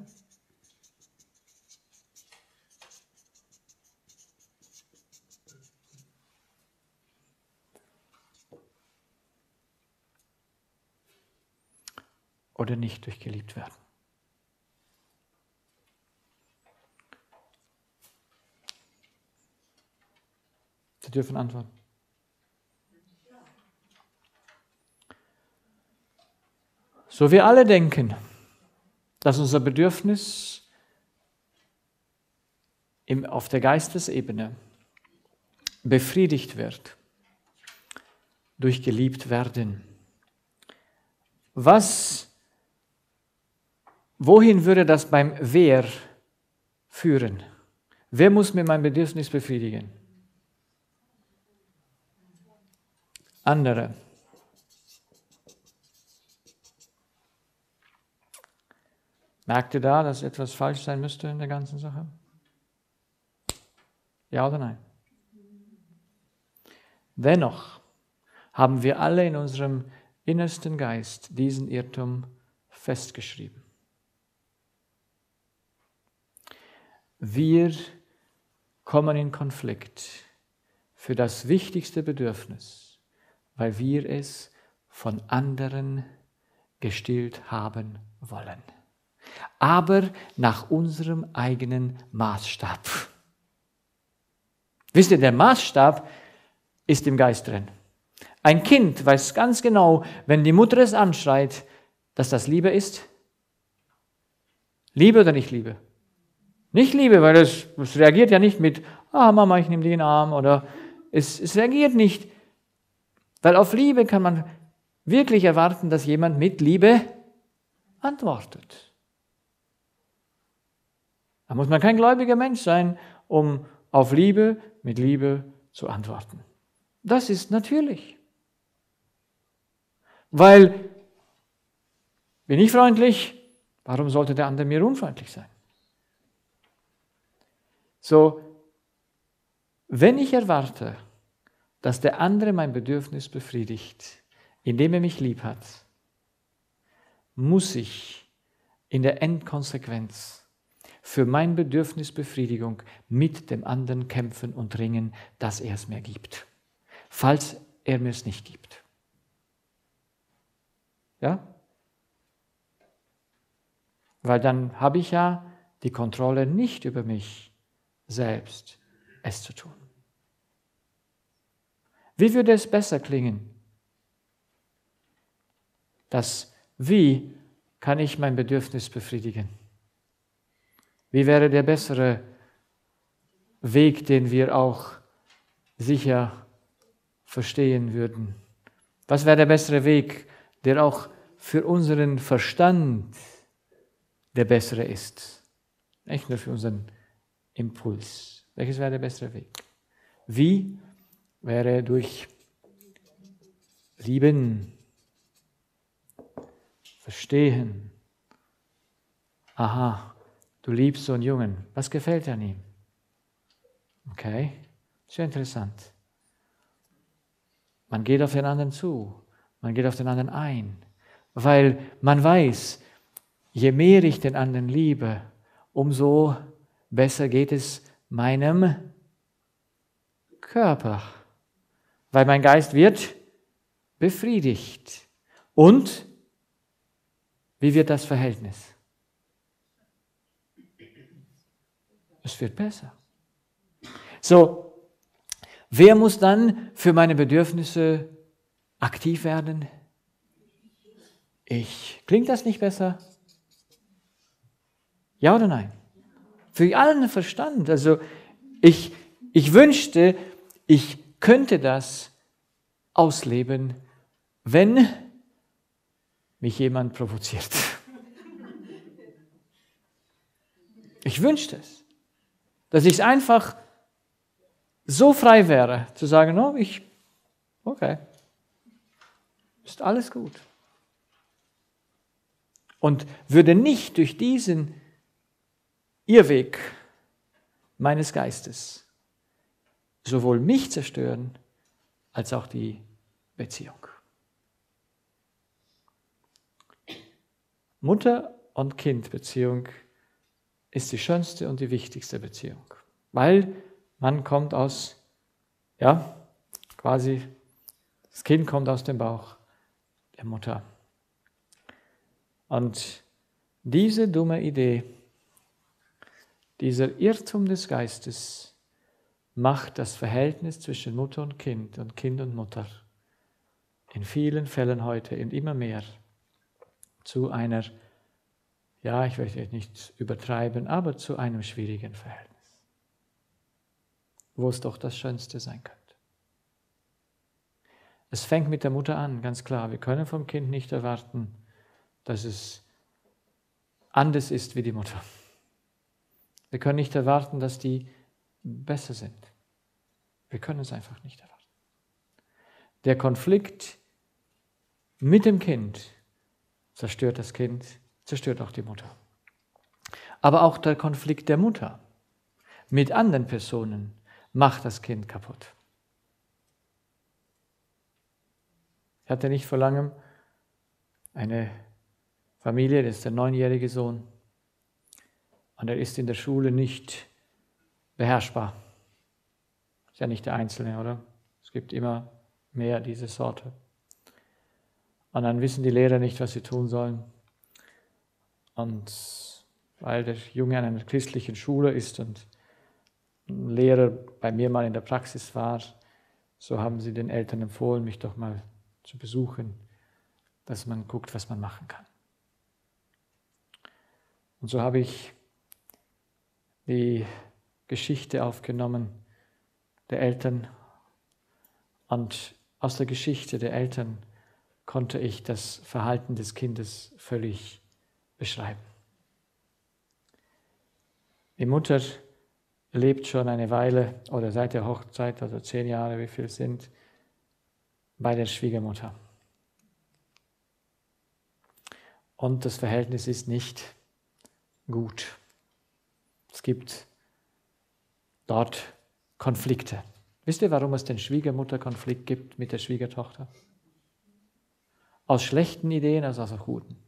Oder nicht durch geliebt werden. Sie dürfen antworten. So wir alle denken, dass unser Bedürfnis im, auf der Geistesebene befriedigt wird durch geliebt werden. Was Wohin würde das beim Wer führen? Wer muss mir mein Bedürfnis befriedigen? Andere. Merkt ihr da, dass etwas falsch sein müsste in der ganzen Sache? Ja oder nein? Dennoch haben wir alle in unserem innersten Geist diesen Irrtum festgeschrieben. Wir kommen in Konflikt für das wichtigste Bedürfnis, weil wir es von anderen gestillt haben wollen. Aber nach unserem eigenen Maßstab. Wisst ihr, der Maßstab ist im Geist drin. Ein Kind weiß ganz genau, wenn die Mutter es anschreit, dass das Liebe ist. Liebe oder nicht Liebe? Nicht Liebe, weil es, es reagiert ja nicht mit, ah Mama, ich nehme dich in den Arm, oder es, es reagiert nicht. Weil auf Liebe kann man wirklich erwarten, dass jemand mit Liebe antwortet. Da muss man kein gläubiger Mensch sein, um auf Liebe mit Liebe zu antworten. Das ist natürlich. Weil, bin ich freundlich, warum sollte der andere mir unfreundlich sein? So, wenn ich erwarte, dass der andere mein Bedürfnis befriedigt, indem er mich lieb hat, muss ich in der Endkonsequenz für meine Bedürfnisbefriedigung mit dem anderen kämpfen und ringen, dass er es mir gibt, falls er mir es nicht gibt. Ja? Weil dann habe ich ja die Kontrolle nicht über mich selbst, es zu tun. Wie würde es besser klingen? Das Wie kann ich mein Bedürfnis befriedigen? Wie wäre der bessere Weg, den wir auch sicher verstehen würden? Was wäre der bessere Weg, der auch für unseren Verstand der bessere ist. Nicht nur für unseren Impuls. Welches wäre der bessere Weg? Wie wäre durch Lieben, Verstehen. Aha, du liebst so einen Jungen. Was gefällt an ihm? Okay, sehr interessant. Man geht auf den anderen zu. Man geht auf den anderen ein. Weil man weiß, je mehr ich den anderen liebe, umso besser geht es meinem Körper. Weil mein Geist wird befriedigt. Und wie wird das Verhältnis? Es wird besser. So, wer muss dann für meine Bedürfnisse aktiv werden? Ich. Klingt das nicht besser? Ja oder nein? Für allen Verstand. Also ich, ich wünschte, ich könnte das ausleben, wenn mich jemand provoziert. Ich wünschte es, dass ich einfach so frei wäre, zu sagen, oh, ich, okay, ist alles gut. Und würde nicht durch diesen Irrweg meines Geistes sowohl mich zerstören, als auch die Beziehung. Mutter- und Kind-Beziehung ist die schönste und die wichtigste Beziehung, weil man kommt aus, ja, quasi, das Kind kommt aus dem Bauch der Mutter. Und diese dumme Idee, dieser Irrtum des Geistes macht das Verhältnis zwischen Mutter und Kind und Kind und Mutter in vielen Fällen heute und immer mehr zu einer, ja, ich möchte nicht übertreiben, aber zu einem schwierigen Verhältnis, wo es doch das Schönste sein könnte. Es fängt mit der Mutter an, ganz klar. Wir können vom Kind nicht erwarten, dass es anders ist wie die Mutter. Wir können nicht erwarten, dass die besser sind. Wir können es einfach nicht erwarten. Der Konflikt mit dem Kind zerstört das Kind, zerstört auch die Mutter. Aber auch der Konflikt der Mutter mit anderen Personen macht das Kind kaputt. Ich hatte nicht vor langem eine Familie, das ist der neunjährige Sohn, und er ist in der Schule nicht beherrschbar. Ist ja nicht der Einzelne, oder? Es gibt immer mehr diese Sorte. Und dann wissen die Lehrer nicht, was sie tun sollen. Und weil der Junge an einer christlichen Schule ist und ein Lehrer bei mir mal in der Praxis war, so haben sie den Eltern empfohlen, mich doch mal zu besuchen, dass man guckt, was man machen kann. Und so habe ich die Geschichte aufgenommen der Eltern, und aus der Geschichte der Eltern konnte ich das Verhalten des Kindes völlig beschreiben. Die Mutter lebt schon eine Weile oder seit der Hochzeit, also zehn Jahre, wie viel sind, bei der Schwiegermutter. Und das Verhältnis ist nicht gut. Es gibt dort Konflikte. Wisst ihr, warum es den Schwiegermutter-Konflikt gibt mit der Schwiegertochter? Aus schlechten Ideen als auch aus guten.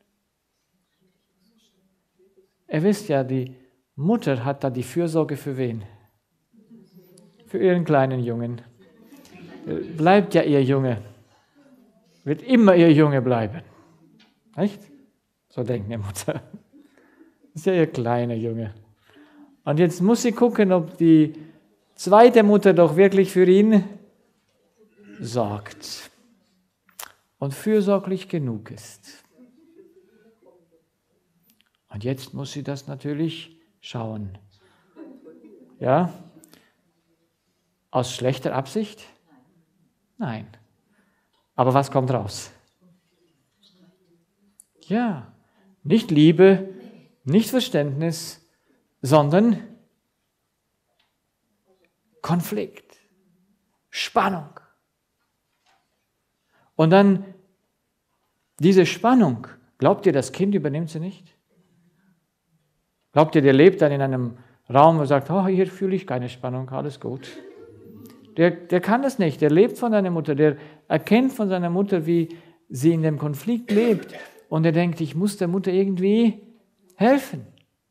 Ihr wisst ja, die Mutter hat da die Fürsorge für wen? Für ihren kleinen Jungen. Bleibt ja ihr Junge. Wird immer ihr Junge bleiben. Nicht? So denkt die Mutter. Das ist ja ihr kleiner Junge. Und jetzt muss sie gucken, ob die zweite Mutter doch wirklich für ihn sorgt und fürsorglich genug ist. Und jetzt muss sie das natürlich schauen. Ja? Aus schlechter Absicht? Nein. Aber was kommt raus? Ja, nicht Liebe, nicht Verständnis, sondern Konflikt, Spannung. Und dann diese Spannung, glaubt ihr, das Kind übernimmt sie nicht? Glaubt ihr, der lebt dann in einem Raum und sagt, oh, hier fühle ich keine Spannung, alles gut. Der, der kann das nicht, der lebt von seiner Mutter, der erkennt von seiner Mutter, wie sie in dem Konflikt lebt. Und er denkt, ich muss der Mutter irgendwie helfen.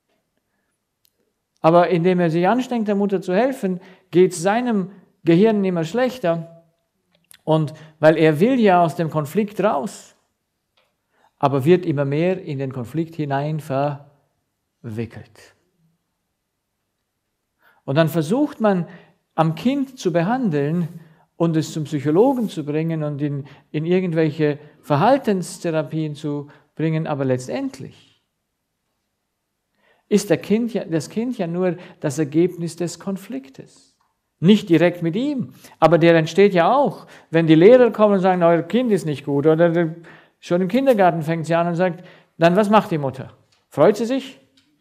Aber indem er sich anstrengt, der Mutter zu helfen, geht es seinem Gehirn immer schlechter. Und weil er will ja aus dem Konflikt raus, aber wird immer mehr in den Konflikt hinein verwickelt. Und dann versucht man, am Kind zu behandeln und es zum Psychologen zu bringen und in, in irgendwelche Verhaltenstherapien zu bringen, aber letztendlich ist der kind ja, das Kind ja nur das Ergebnis des Konfliktes. Nicht direkt mit ihm, aber der entsteht ja auch, wenn die Lehrer kommen und sagen, euer Kind ist nicht gut, oder schon im Kindergarten fängt sie an und sagt, dann was macht die Mutter? Freut sie sich?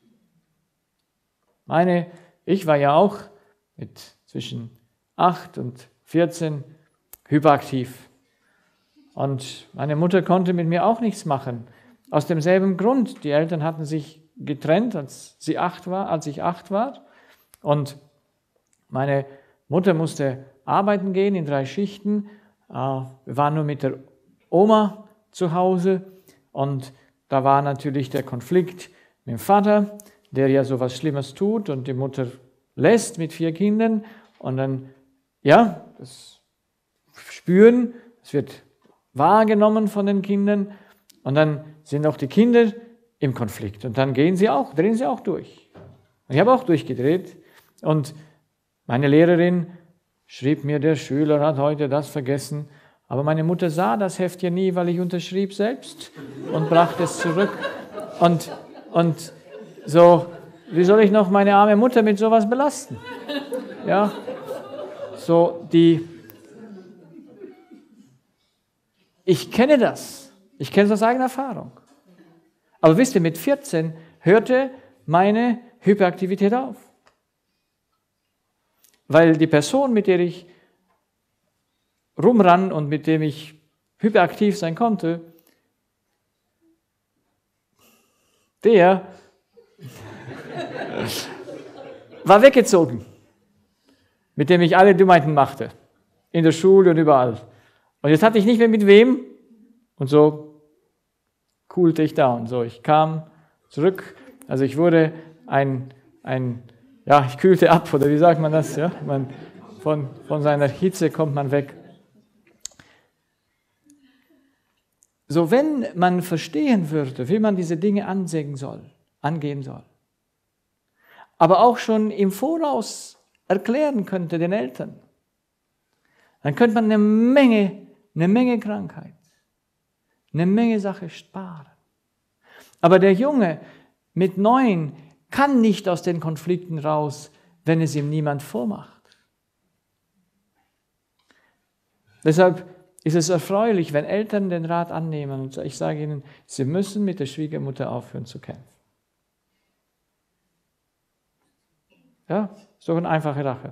Meine, ich war ja auch mit zwischen acht und vierzehn hyperaktiv. Und meine Mutter konnte mit mir auch nichts machen. Aus demselben Grund. Die Eltern hatten sich getrennt, als sie acht war, als ich acht war. Und meine Mutter musste arbeiten gehen in drei Schichten. Wir waren nur mit der Oma zu Hause. Und da war natürlich der Konflikt mit dem Vater, der ja so was Schlimmes tut und die Mutter lässt mit vier Kindern. Und dann, ja, das Spüren, es wird wahrgenommen von den Kindern. Und dann sind auch die Kinder im Konflikt. Und dann gehen sie auch, drehen sie auch durch. Und ich habe auch durchgedreht. Und meine Lehrerin schrieb mir, der Schüler hat heute das vergessen. Aber meine Mutter sah das Heft ja nie, weil ich unterschrieb selbst und brachte es zurück. Und, und so, wie soll ich noch meine arme Mutter mit sowas belasten? Ja, so die, ich kenne das, ich kenne es aus eigener Erfahrung. Aber wisst ihr, mit vierzehn hörte meine Hyperaktivität auf. Weil die Person, mit der ich rumrann und mit dem ich hyperaktiv sein konnte, der war weggezogen, mit dem ich alle Dummheiten machte, in der Schule und überall. Und jetzt hatte ich nicht mehr mit wem und so coolte ich da und so. Ich kam zurück, also ich wurde ein, ein ja, ich kühlte ab, oder wie sagt man das? Ja? Man, von, von seiner Hitze kommt man weg. So, wenn man verstehen würde, wie man diese Dinge ansehen soll, angehen soll, aber auch schon im Voraus erklären könnte den Eltern, dann könnte man eine Menge, eine Menge Krankheit, eine Menge Sache sparen. Aber der Junge mit neun kann nicht aus den Konflikten raus, wenn es ihm niemand vormacht. Deshalb ist es erfreulich, wenn Eltern den Rat annehmen und ich sage ihnen, sie müssen mit der Schwiegermutter aufhören zu kämpfen. Ja, ist doch eine einfache Sache.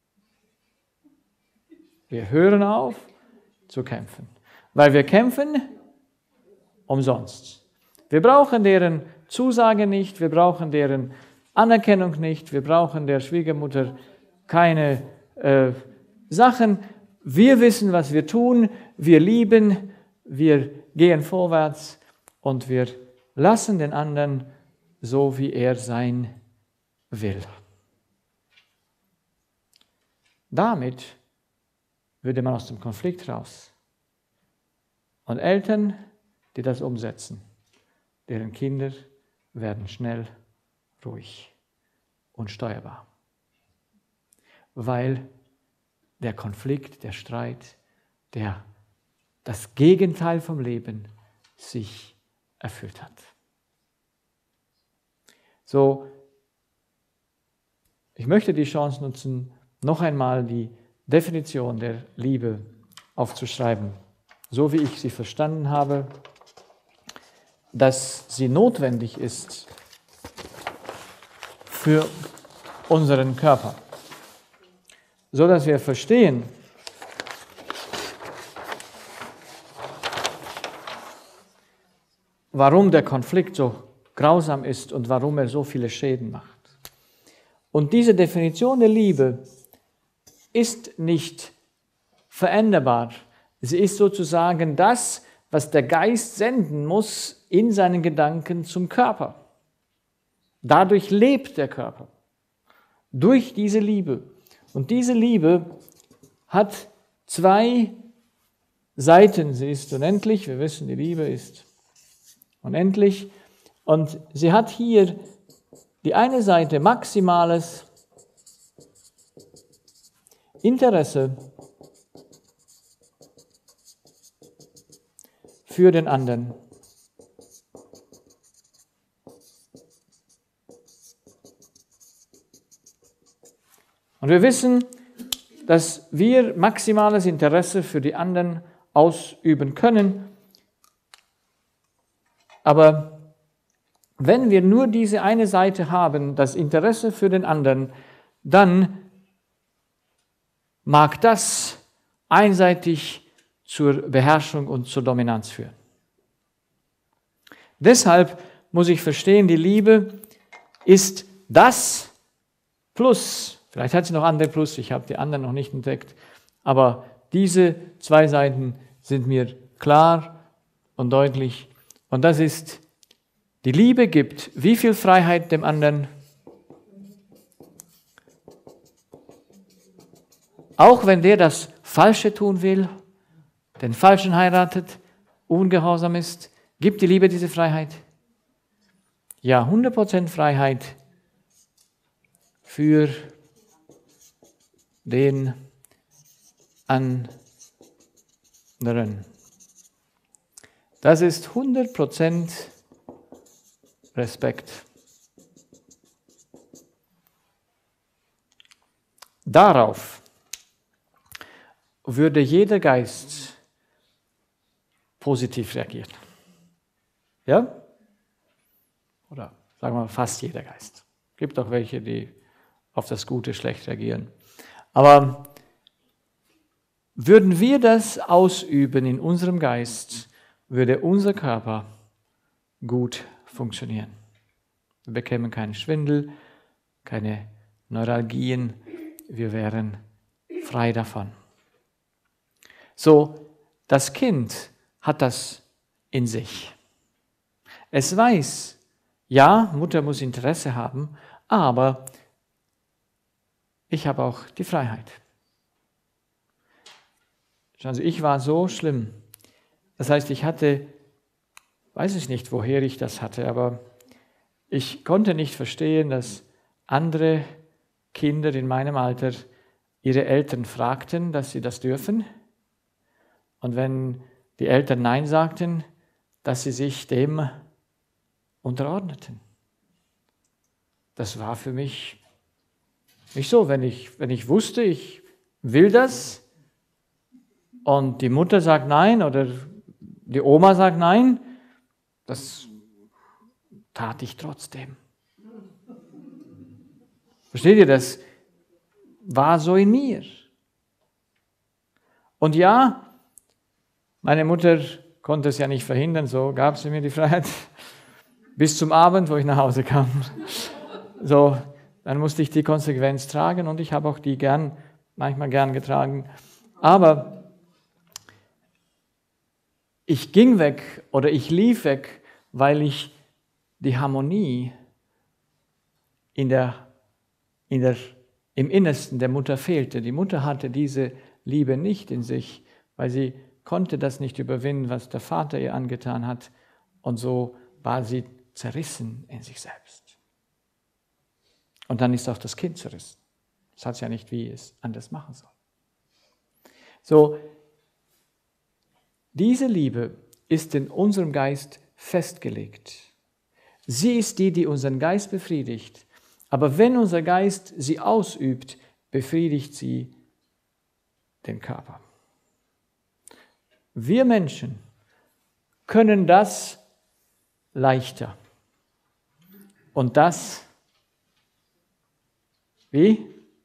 Wir hören auf zu kämpfen, weil wir kämpfen umsonst. Wir brauchen deren Zusage nicht, wir brauchen deren Anerkennung nicht, wir brauchen der Schwiegermutter keine äh, Sachen. Wir wissen, was wir tun, wir lieben, wir gehen vorwärts und wir lassen den anderen so, wie er sein will. Damit würde man aus dem Konflikt raus. Und Eltern, die das umsetzen, deren Kinder werden schnell ruhig und steuerbar. Weil der Konflikt, der Streit, der das Gegenteil vom Leben sich erfüllt hat. So, ich möchte die Chance nutzen, noch einmal die Definition der Liebe aufzuschreiben, so wie ich sie verstanden habe. dass sie notwendig ist für unseren Körper, so dass wir verstehen, warum der Konflikt so grausam ist und warum er so viele Schäden macht. Und diese Definition der Liebe ist nicht veränderbar. Sie ist sozusagen das, was der Geist senden muss in seinen Gedanken zum Körper. Dadurch lebt der Körper, durch diese Liebe. Und diese Liebe hat zwei Seiten. Sie ist unendlich, wir wissen, die Liebe ist unendlich. Und sie hat hier die eine Seite maximales Interesse für den anderen. Und wir wissen, dass wir maximales Interesse für die anderen ausüben können. Aber wenn wir nur diese eine Seite haben, das Interesse für den anderen, dann mag das einseitig zur Beherrschung und zur Dominanz führen. Deshalb muss ich verstehen, die Liebe ist das Plus. Vielleicht hat sie noch andere Plus, ich habe die anderen noch nicht entdeckt. Aber diese zwei Seiten sind mir klar und deutlich. Und das ist, die Liebe gibt wie viel Freiheit dem anderen? Auch wenn der das Falsche tun will, den Falschen heiratet, ungehorsam ist, gibt die Liebe diese Freiheit? Ja, hundert Prozent Freiheit für den anderen. Das ist hundert Prozent Respekt. Darauf würde jeder Geist positiv reagieren. Ja? Oder sagen wir mal fast jeder Geist. Es gibt auch welche, die auf das Gute schlecht reagieren. Aber würden wir das ausüben in unserem Geist, würde unser Körper gut funktionieren. Wir bekämen keinen Schwindel, keine Neuralgien, wir wären frei davon. So, das Kind hat das in sich. Es weiß, ja, Mutter muss Interesse haben, aber ich habe auch die Freiheit. Schauen Sie, ich war so schlimm. Das heißt, ich hatte, weiß ich nicht, woher ich das hatte, aber ich konnte nicht verstehen, dass andere Kinder in meinem Alter ihre Eltern fragten, dass sie das dürfen. Und wenn die Eltern Nein sagten, dass sie sich dem unterordneten. Das war für mich nicht so, wenn ich, wenn ich wusste, ich will das und die Mutter sagt Nein oder die Oma sagt Nein, das tat ich trotzdem. Versteht ihr, das war so in mir. Und ja, meine Mutter konnte es ja nicht verhindern, so gab sie mir die Freiheit. Bis zum Abend, wo ich nach Hause kam. So, dann musste ich die Konsequenz tragen und ich habe auch die gern, manchmal gern getragen. Aber ich ging weg oder ich lief weg, weil ich die Harmonie in der, in der, im Innersten der Mutter fehlte. Die Mutter hatte diese Liebe nicht in sich, weil sie konnte das nicht überwinden, was der Vater ihr angetan hat. Und so war sie zerrissen in sich selbst. Und dann ist auch das Kind zerrissen. Es hat ja nicht, wie es anders machen soll. So, diese Liebe ist in unserem Geist festgelegt. Sie ist die, die unseren Geist befriedigt. Aber wenn unser Geist sie ausübt, befriedigt sie den Körper. Wir Menschen können das leichter. Und das, wie?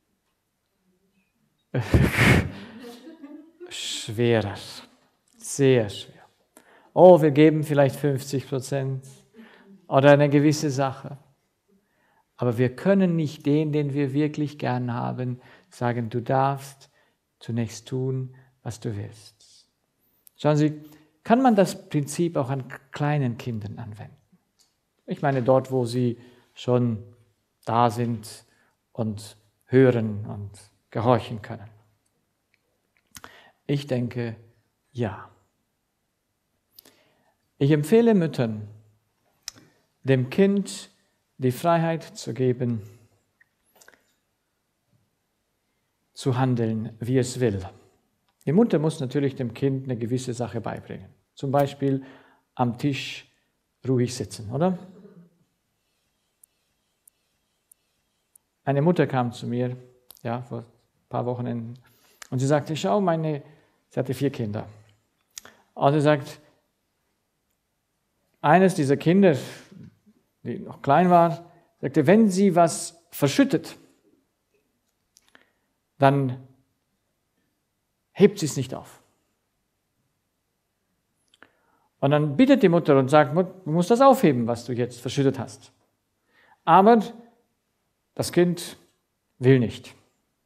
Schwerer. Sehr schwer. Oh, wir geben vielleicht fünfzig Prozent oder eine gewisse Sache. Aber wir können nicht den, den wir wirklich gern haben, sagen, du darfst zunächst tun, was du willst. Schauen Sie, kann man das Prinzip auch an kleinen Kindern anwenden? Ich meine dort, wo sie schon da sind und hören und gehorchen können. Ich denke, ja. Ich empfehle Müttern, dem Kind die Freiheit zu geben, zu handeln, wie es will. Die Mutter muss natürlich dem Kind eine gewisse Sache beibringen. Zum Beispiel am Tisch ruhig sitzen, oder? Eine Mutter kam zu mir, ja, vor ein paar Wochen, und sie sagte, schau, meine, sie hatte vier Kinder. Und sie sagt, eines dieser Kinder, die noch klein war, sagte, wenn sie was verschüttet, dann hebt sie es nicht auf. Und dann bittet die Mutter und sagt, du musst das aufheben, was du jetzt verschüttet hast. Aber das Kind will nicht.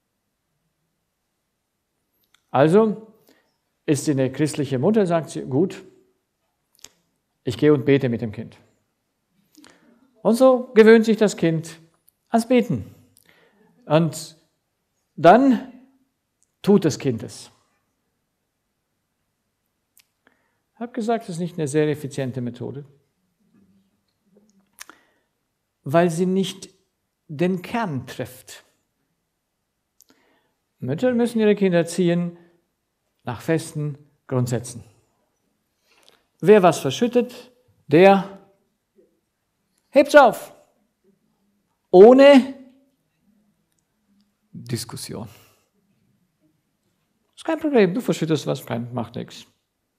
Also ist sie eine christliche Mutter, sagt sie, gut, ich gehe und bete mit dem Kind. Und so gewöhnt sich das Kind ans Beten. Und dann tut das Kind es. Ich habe gesagt, das ist nicht eine sehr effiziente Methode, weil sie nicht den Kern trifft. Mütter müssen ihre Kinder erziehen nach festen Grundsätzen. Wer was verschüttet, der hebt's auf. Ohne Diskussion. Ist kein Problem, du verschüttest was, kein, macht nichts.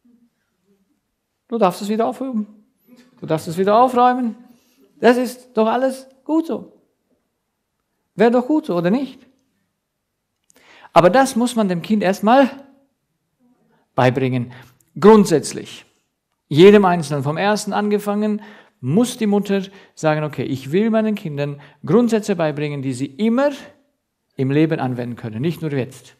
Du darfst es wieder aufheben. Du darfst es wieder aufräumen. Das ist doch alles gut so. Wäre doch gut so, oder nicht? Aber das muss man dem Kind erstmal beibringen. Grundsätzlich. Jedem Einzelnen, vom Ersten angefangen, muss die Mutter sagen, okay, ich will meinen Kindern Grundsätze beibringen, die sie immer im Leben anwenden können, nicht nur jetzt.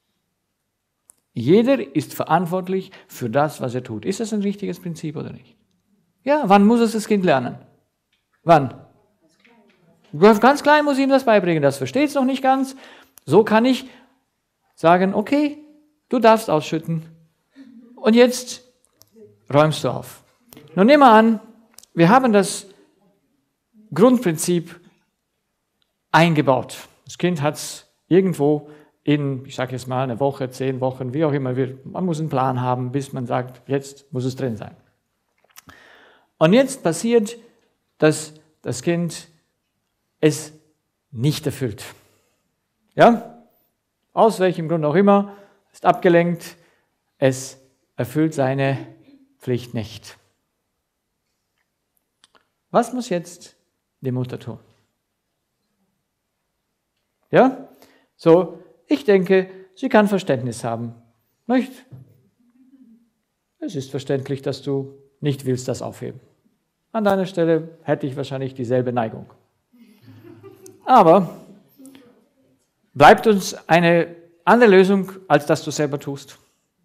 Jeder ist verantwortlich für das, was er tut. Ist das ein richtiges Prinzip oder nicht? Ja, wann muss es das Kind lernen? Wann? Ganz klein muss ich ihm das beibringen, das versteht es noch nicht ganz. So kann ich sagen, okay, du darfst ausschütten und jetzt räumst du auf. Nun nehmen wir an, wir haben das Grundprinzip eingebaut. Das Kind hat es irgendwo in, ich sage jetzt mal, eine Woche, zehn Wochen, wie auch immer, man muss einen Plan haben, bis man sagt, jetzt muss es drin sein. Und jetzt passiert, dass das Kind es nicht erfüllt. Ja? Aus welchem Grund auch immer, ist abgelenkt, es erfüllt seine Pflicht nicht. Was muss jetzt die Mutter tun? Ja? So, ich denke, sie kann Verständnis haben. Nicht? Es ist verständlich, dass du nicht willst das aufheben. An deiner Stelle hätte ich wahrscheinlich dieselbe Neigung. Aber bleibt uns eine andere Lösung, als dass du es selber tust.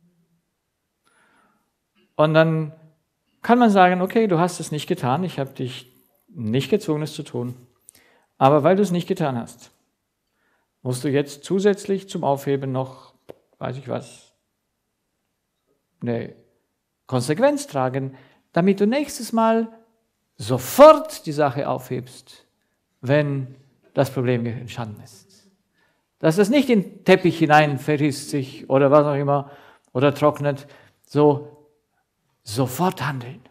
Und dann kann man sagen, okay, du hast es nicht getan, ich habe dich nicht gezwungen, es zu tun. Aber weil du es nicht getan hast, musst du jetzt zusätzlich zum Aufheben noch, weiß ich was, eine Konsequenz tragen, damit du nächstes Mal sofort die Sache aufhebst, wenn das Problem entstanden ist. Dass es nicht in den Teppich hinein verhisst sich oder was auch immer oder trocknet, so sofort handeln.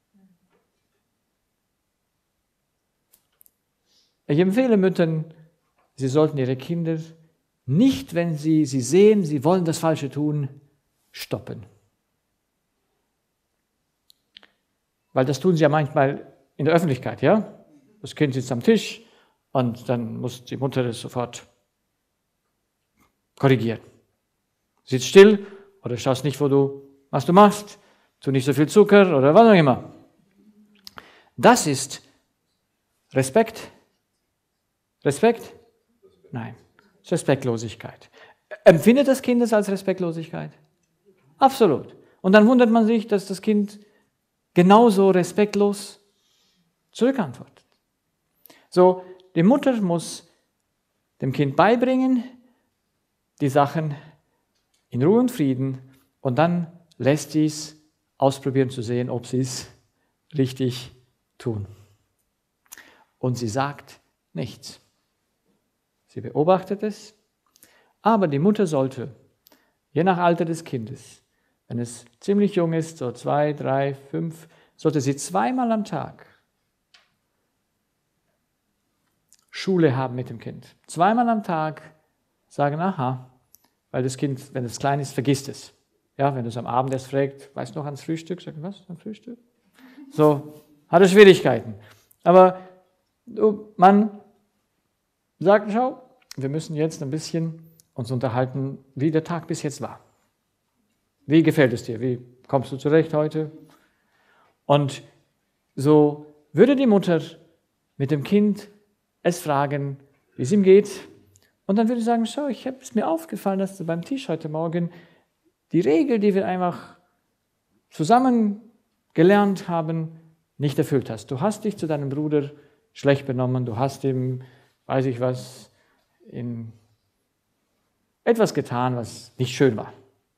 Ich empfehle Müttern, sie sollten ihre Kinder nicht, wenn sie sie sehen, sie wollen das Falsche tun, stoppen. Weil das tun sie ja manchmal in der Öffentlichkeit, ja? Das Kind sitzt am Tisch und dann muss die Mutter das sofort korrigieren. Sitz still oder schaust nicht, wo du, was du machst, tu nicht so viel Zucker oder was auch immer. Das ist Respekt. Respekt? Nein, das ist Respektlosigkeit. Empfindet das Kind es als Respektlosigkeit? Absolut. Und dann wundert man sich, dass das Kind genauso respektlos zurückantwortet. So, die Mutter muss dem Kind beibringen, die Sachen in Ruhe und Frieden, und dann lässt sie es ausprobieren zu sehen, ob sie es richtig tun. Und sie sagt nichts. Sie beobachtet es, aber die Mutter sollte, je nach Alter des Kindes, wenn es ziemlich jung ist, so zwei, drei, fünf, sollte sie zweimal am Tag Schule haben mit dem Kind. Zweimal am Tag sagen, aha, weil das Kind, wenn es klein ist, vergisst es. Ja, wenn du es am Abend erst fragt, weißt du noch ans Frühstück? Sagt, was, am Frühstück? So, hat er Schwierigkeiten. Aber man sagt, schau, wir müssen jetzt ein bisschen uns unterhalten, wie der Tag bis jetzt war. Wie gefällt es dir? Wie kommst du zurecht heute? Und so würde die Mutter mit dem Kind es fragen, wie es ihm geht. Und dann würde ich sagen, schau, ich habe es mir aufgefallen, dass du beim Tisch heute Morgen die Regel, die wir einfach zusammen gelernt haben, nicht erfüllt hast. Du hast dich zu deinem Bruder schlecht benommen, du hast ihm, weiß ich was, in etwas getan, was nicht schön war.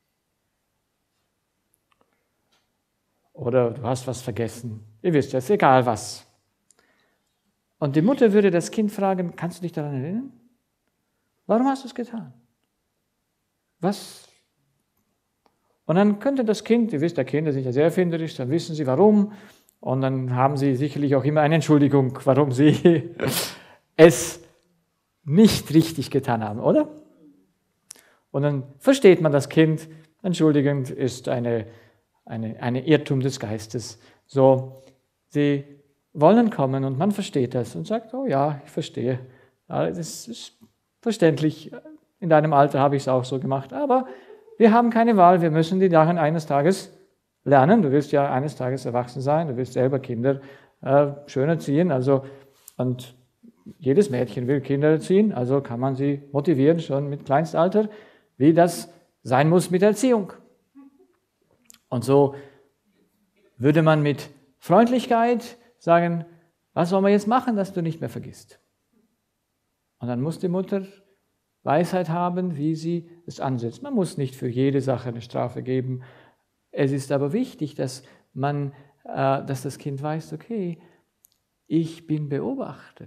Oder du hast was vergessen. Ihr wisst ja, ist egal was. Und die Mutter würde das Kind fragen, kannst du dich daran erinnern? Warum hast du es getan? Was? Und dann könnte das Kind, ihr wisst, der Kinder sind ja sehr erfinderisch, dann wissen sie warum. Und dann haben sie sicherlich auch immer eine Entschuldigung, warum sie es nicht richtig getan haben, oder? Und dann versteht man das Kind, entschuldigend ist eine, eine, eine Irrtum des Geistes. So, sie wollen kommen und man versteht das und sagt, oh ja, ich verstehe. Ja, das ist verständlich, in deinem Alter habe ich es auch so gemacht, aber wir haben keine Wahl, wir müssen die Sachen eines Tages lernen. Du willst ja eines Tages erwachsen sein, du willst selber Kinder äh, schön erziehen, also, und jedes Mädchen will Kinder erziehen, also kann man sie motivieren, schon mit Kleinstalter, wie das sein muss mit Erziehung. Und so würde man mit Freundlichkeit sagen, was sollen wir jetzt machen, dass du nicht mehr vergisst? Und dann muss die Mutter Weisheit haben, wie sie es ansetzt. Man muss nicht für jede Sache eine Strafe geben. Es ist aber wichtig, dass man, äh, dass das Kind weiß, okay, ich bin beobachtet.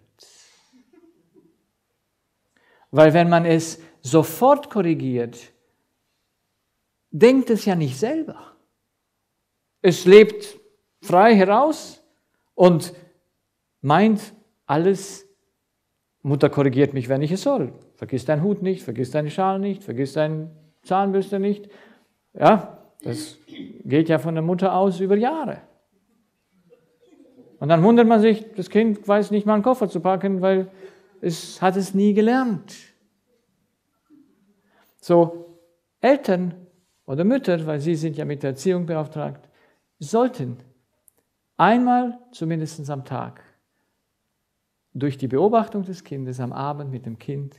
Weil wenn man es sofort korrigiert, denkt es ja nicht selber. Es lebt frei heraus und meint alles, Mutter korrigiert mich, wenn ich es soll. Vergiss deinen Hut nicht, vergiss deine Schale nicht, vergiss deine Zahnbürste nicht. Ja, das geht ja von der Mutter aus über Jahre. Und dann wundert man sich, das Kind weiß nicht mal einen Koffer zu packen, weil es hat es nie gelernt. So, Eltern oder Mütter, weil sie sind ja mit der Erziehung beauftragt, sollten einmal zumindest am Tag durch die Beobachtung des Kindes am Abend mit dem Kind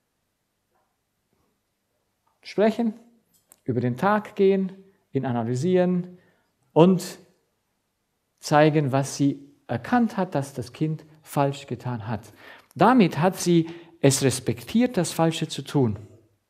sprechen, über den Tag gehen, ihn analysieren und zeigen, was sie erkannt hat, dass das Kind falsch getan hat. Damit hat sie es respektiert, das Falsche zu tun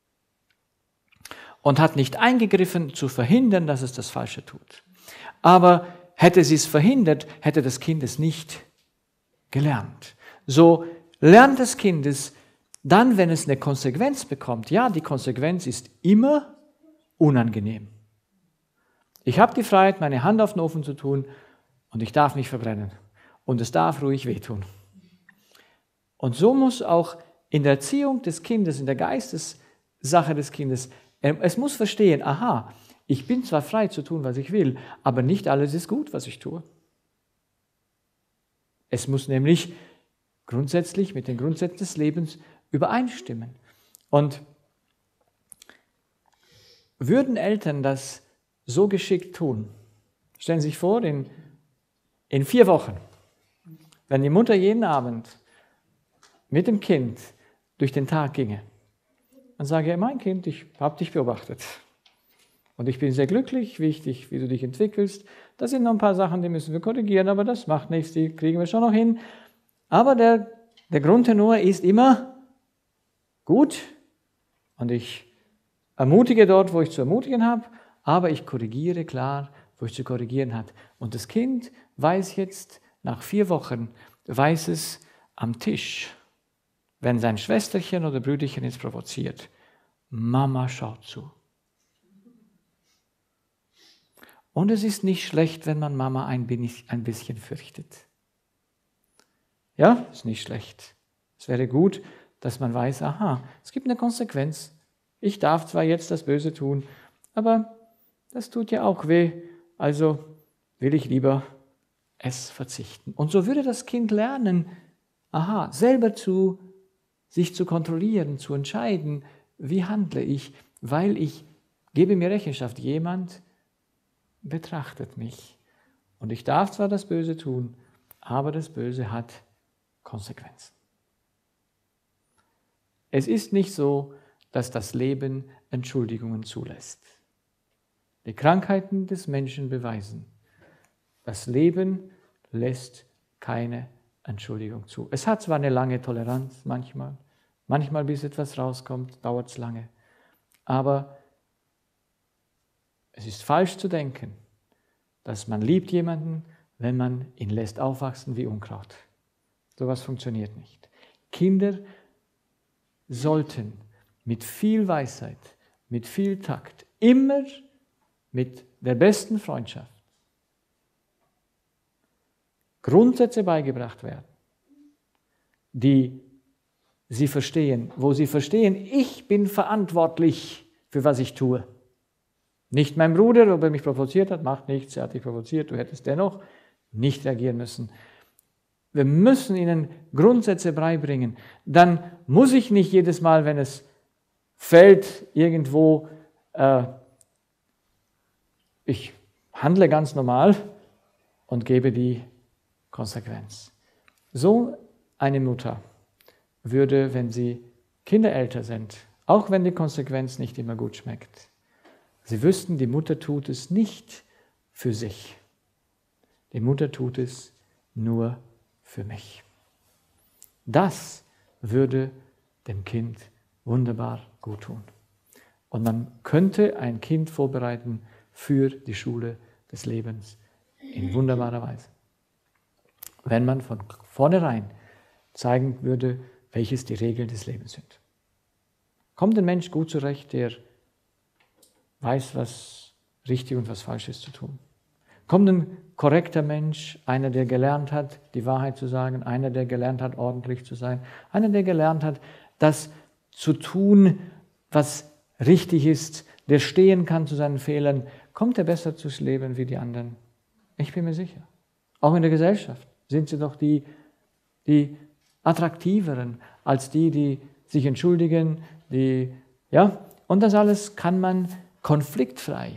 und hat nicht eingegriffen, zu verhindern, dass es das Falsche tut. Aber hätte sie es verhindert, hätte das Kind es nicht gelernt. So lernt das Kind es dann, wenn es eine Konsequenz bekommt. Ja, die Konsequenz ist immer unangenehm. Ich habe die Freiheit, meine Hand auf den Ofen zu tun und ich darf mich verbrennen. Und es darf ruhig wehtun. Und so muss auch in der Erziehung des Kindes, in der Geistessache des Kindes, es muss verstehen, aha, ich bin zwar frei zu tun, was ich will, aber nicht alles ist gut, was ich tue. Es muss nämlich grundsätzlich mit den Grundsätzen des Lebens übereinstimmen. Und würden Eltern das so geschickt tun, stellen Sie sich vor, in, in vier Wochen, wenn die Mutter jeden Abend mit dem Kind durch den Tag ginge und sage, mein Kind, ich habe dich beobachtet und ich bin sehr glücklich, wichtig, wie du dich entwickelst. Da sind noch ein paar Sachen, die müssen wir korrigieren, aber das macht nichts, die kriegen wir schon noch hin. Aber der, der Grundtenor ist immer gut und ich ermutige dort, wo ich zu ermutigen habe, aber ich korrigiere klar, wo ich zu korrigieren habe. Und das Kind weiß jetzt, nach vier Wochen, weiß es am Tisch, wenn sein Schwesterchen oder Brüderchen es provoziert, Mama schaut zu. Und es ist nicht schlecht, wenn man Mama ein bisschen fürchtet. Ja, ist nicht schlecht. Es wäre gut, dass man weiß, aha, es gibt eine Konsequenz. Ich darf zwar jetzt das Böse tun, aber das tut ja auch weh, also will ich lieber es verzichten. Und so würde das Kind lernen, aha, selber zu sich zu kontrollieren, zu entscheiden, wie handle ich, weil ich gebe mir Rechenschaft. Jemand betrachtet mich. Und ich darf zwar das Böse tun, aber das Böse hat Konsequenzen. Es ist nicht so, dass das Leben Entschuldigungen zulässt. Die Krankheiten des Menschen beweisen, das Leben lässt keine Entschuldigung zu. Es hat zwar eine lange Toleranz manchmal, manchmal bis etwas rauskommt, dauert es lange, aber es ist falsch zu denken, dass man liebt jemanden, wenn man ihn lässt aufwachsen wie Unkraut. Sowas funktioniert nicht. Kinder sollten mit viel Weisheit, mit viel Takt, immer mit der besten Freundschaft Grundsätze beigebracht werden, die sie verstehen, wo sie verstehen, ich bin verantwortlich für was ich tue. Nicht mein Bruder, ob er mich provoziert hat, macht nichts, er hat dich provoziert, du hättest dennoch nicht reagieren müssen. Wir müssen ihnen Grundsätze beibringen. Dann muss ich nicht jedes Mal, wenn es fällt, irgendwo, äh, ich handle ganz normal und gebe die Konsequenz. So eine Mutter würde, wenn sie Kinder älter sind, auch wenn die Konsequenz nicht immer gut schmeckt, sie wüssten, die Mutter tut es nicht für sich. Die Mutter tut es nur für mich. Das würde dem Kind wunderbar gut tun. Und man könnte ein Kind vorbereiten für die Schule des Lebens in wunderbarer Weise. Wenn man von vornherein zeigen würde, welches die Regeln des Lebens sind. Kommt ein Mensch gut zurecht, der weiß, was richtig und was falsch ist zu tun? Kommt ein korrekter Mensch, einer, der gelernt hat, die Wahrheit zu sagen, einer, der gelernt hat, ordentlich zu sein, einer, der gelernt hat, das zu tun, was richtig ist, der stehen kann zu seinen Fehlern, kommt er besser durchs Leben wie die anderen? Ich bin mir sicher. Auch in der Gesellschaft sind sie doch die, die attraktiveren als die, die sich entschuldigen, die, ja, und das alles kann man konfliktfrei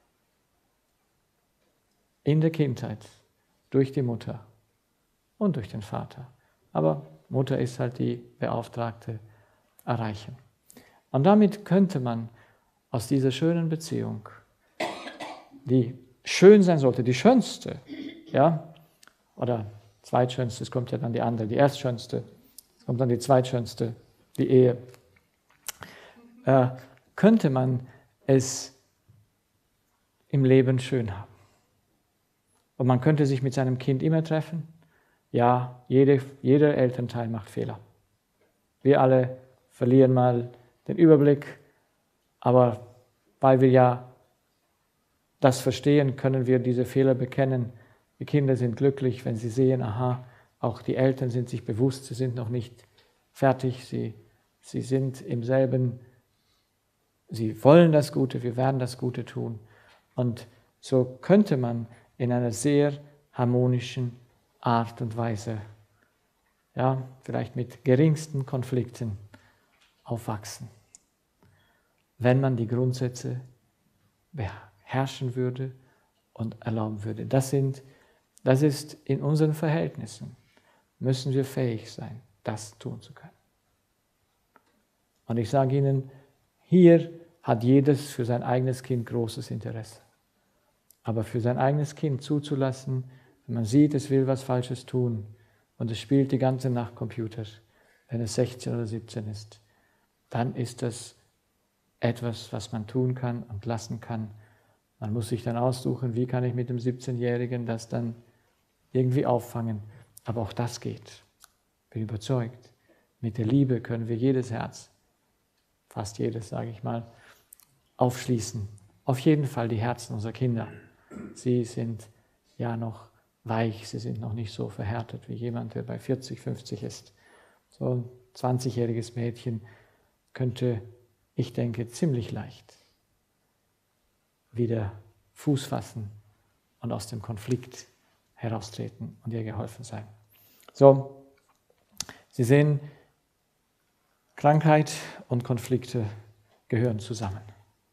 in der Kindheit durch die Mutter und durch den Vater. Aber Mutter ist halt die Beauftragte, erreichen. Und damit könnte man aus dieser schönen Beziehung, die schön sein sollte, die schönste, ja, oder zweitschönste, es kommt ja dann die andere, die erstschönste, es kommt dann die zweitschönste, die Ehe, äh, könnte man es im Leben schön haben. Und man könnte sich mit seinem Kind immer treffen. Ja, jede, jeder Elternteil macht Fehler. Wir alle verlieren mal den Überblick, aber weil wir ja das verstehen, können wir diese Fehler bekennen. Die Kinder sind glücklich, wenn sie sehen, aha, auch die Eltern sind sich bewusst, sie sind noch nicht fertig, sie, sie sind im selben, sie wollen das Gute, wir werden das Gute tun. Und so könnte man in einer sehr harmonischen Art und Weise, ja, vielleicht mit geringsten Konflikten aufwachsen, wenn man die Grundsätze beherrschen würde und erlauben würde. Das sind, das ist in unseren Verhältnissen, müssen wir fähig sein, das tun zu können. Und ich sage Ihnen, hier hat jedes für sein eigenes Kind großes Interesse. Aber für sein eigenes Kind zuzulassen, wenn man sieht, es will was Falsches tun und es spielt die ganze Nacht Computer, wenn es sechzehn oder siebzehn ist, dann ist das etwas, was man tun kann und lassen kann. Man muss sich dann aussuchen, wie kann ich mit dem siebzehnjährigen das dann irgendwie auffangen. Aber auch das geht. Ich bin überzeugt, mit der Liebe können wir jedes Herz, fast jedes, sage ich mal, aufschließen. Auf jeden Fall die Herzen unserer Kinder. Sie sind ja noch weich, sie sind noch nicht so verhärtet wie jemand, der bei vierzig, fünfzig ist. So ein zwanzigjähriges Mädchen könnte, ich denke, ziemlich leicht wieder Fuß fassen und aus dem Konflikt heraustreten und ihr geholfen sein. So, Sie sehen, Krankheit und Konflikte gehören zusammen.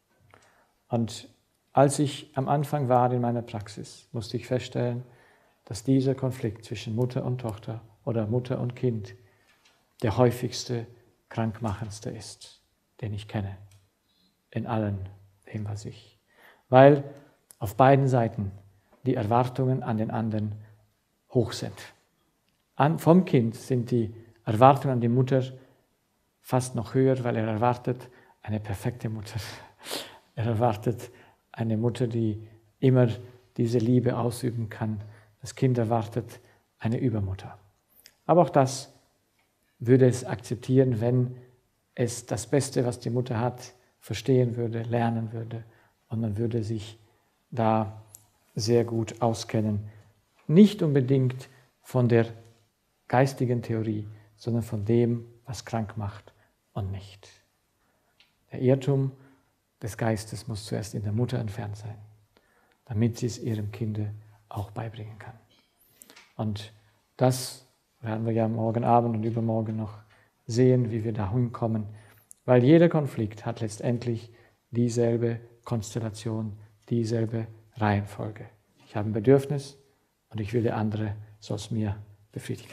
Und als ich am Anfang war in meiner Praxis, musste ich feststellen, dass dieser Konflikt zwischen Mutter und Tochter oder Mutter und Kind der häufigste, krankmachendste ist, den ich kenne, in allem dem, was ich. Weil auf beiden Seiten die Erwartungen an den anderen hoch sind. An, vom Kind sind die Erwartungen an die Mutter fast noch höher, weil er erwartet eine perfekte Mutter. Er erwartet eine Mutter, die immer diese Liebe ausüben kann. Das Kind erwartet eine Übermutter. Aber auch das würde es akzeptieren, wenn es das Beste, was die Mutter hat, verstehen würde, lernen würde und man würde sich da sehr gut auskennen. Nicht unbedingt von der geistigen Theorie, sondern von dem, was krank macht und nicht. Der Irrtum des Geistes muss zuerst in der Mutter entfernt sein, damit sie es ihrem Kinde auch beibringen kann. Und das werden wir ja morgen Abend und übermorgen noch sehen, wie wir da hinkommen, weil jeder Konflikt hat letztendlich dieselbe Konstellation, dieselbe Reihenfolge. Ich habe ein Bedürfnis und ich will, der andere soll es mir befriedigen.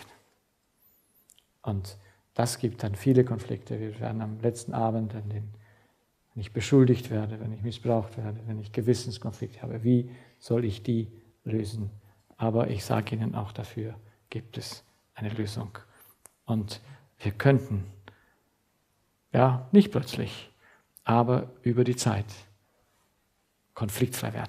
Und das gibt dann viele Konflikte. Wir werden am letzten Abend, an den, wenn ich beschuldigt werde, wenn ich missbraucht werde, wenn ich Gewissenskonflikte habe, wie soll ich die lösen? Aber ich sage Ihnen, auch dafür gibt es eine Lösung. Und wir könnten, ja, nicht plötzlich, aber über die Zeit konfliktfrei werden.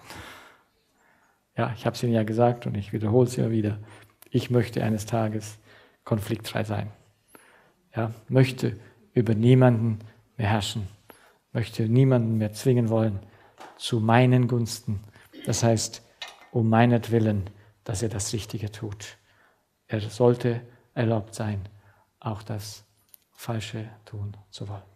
Ja, ich habe es Ihnen ja gesagt und ich wiederhole es ja wieder. Ich möchte eines Tages konfliktfrei sein. Ja, möchte über niemanden mehr herrschen, möchte niemanden mehr zwingen wollen zu meinen Gunsten. Das heißt, um meinetwillen, dass er das Richtige tut. Er sollte erlaubt sein, auch das Falsche tun zu wollen.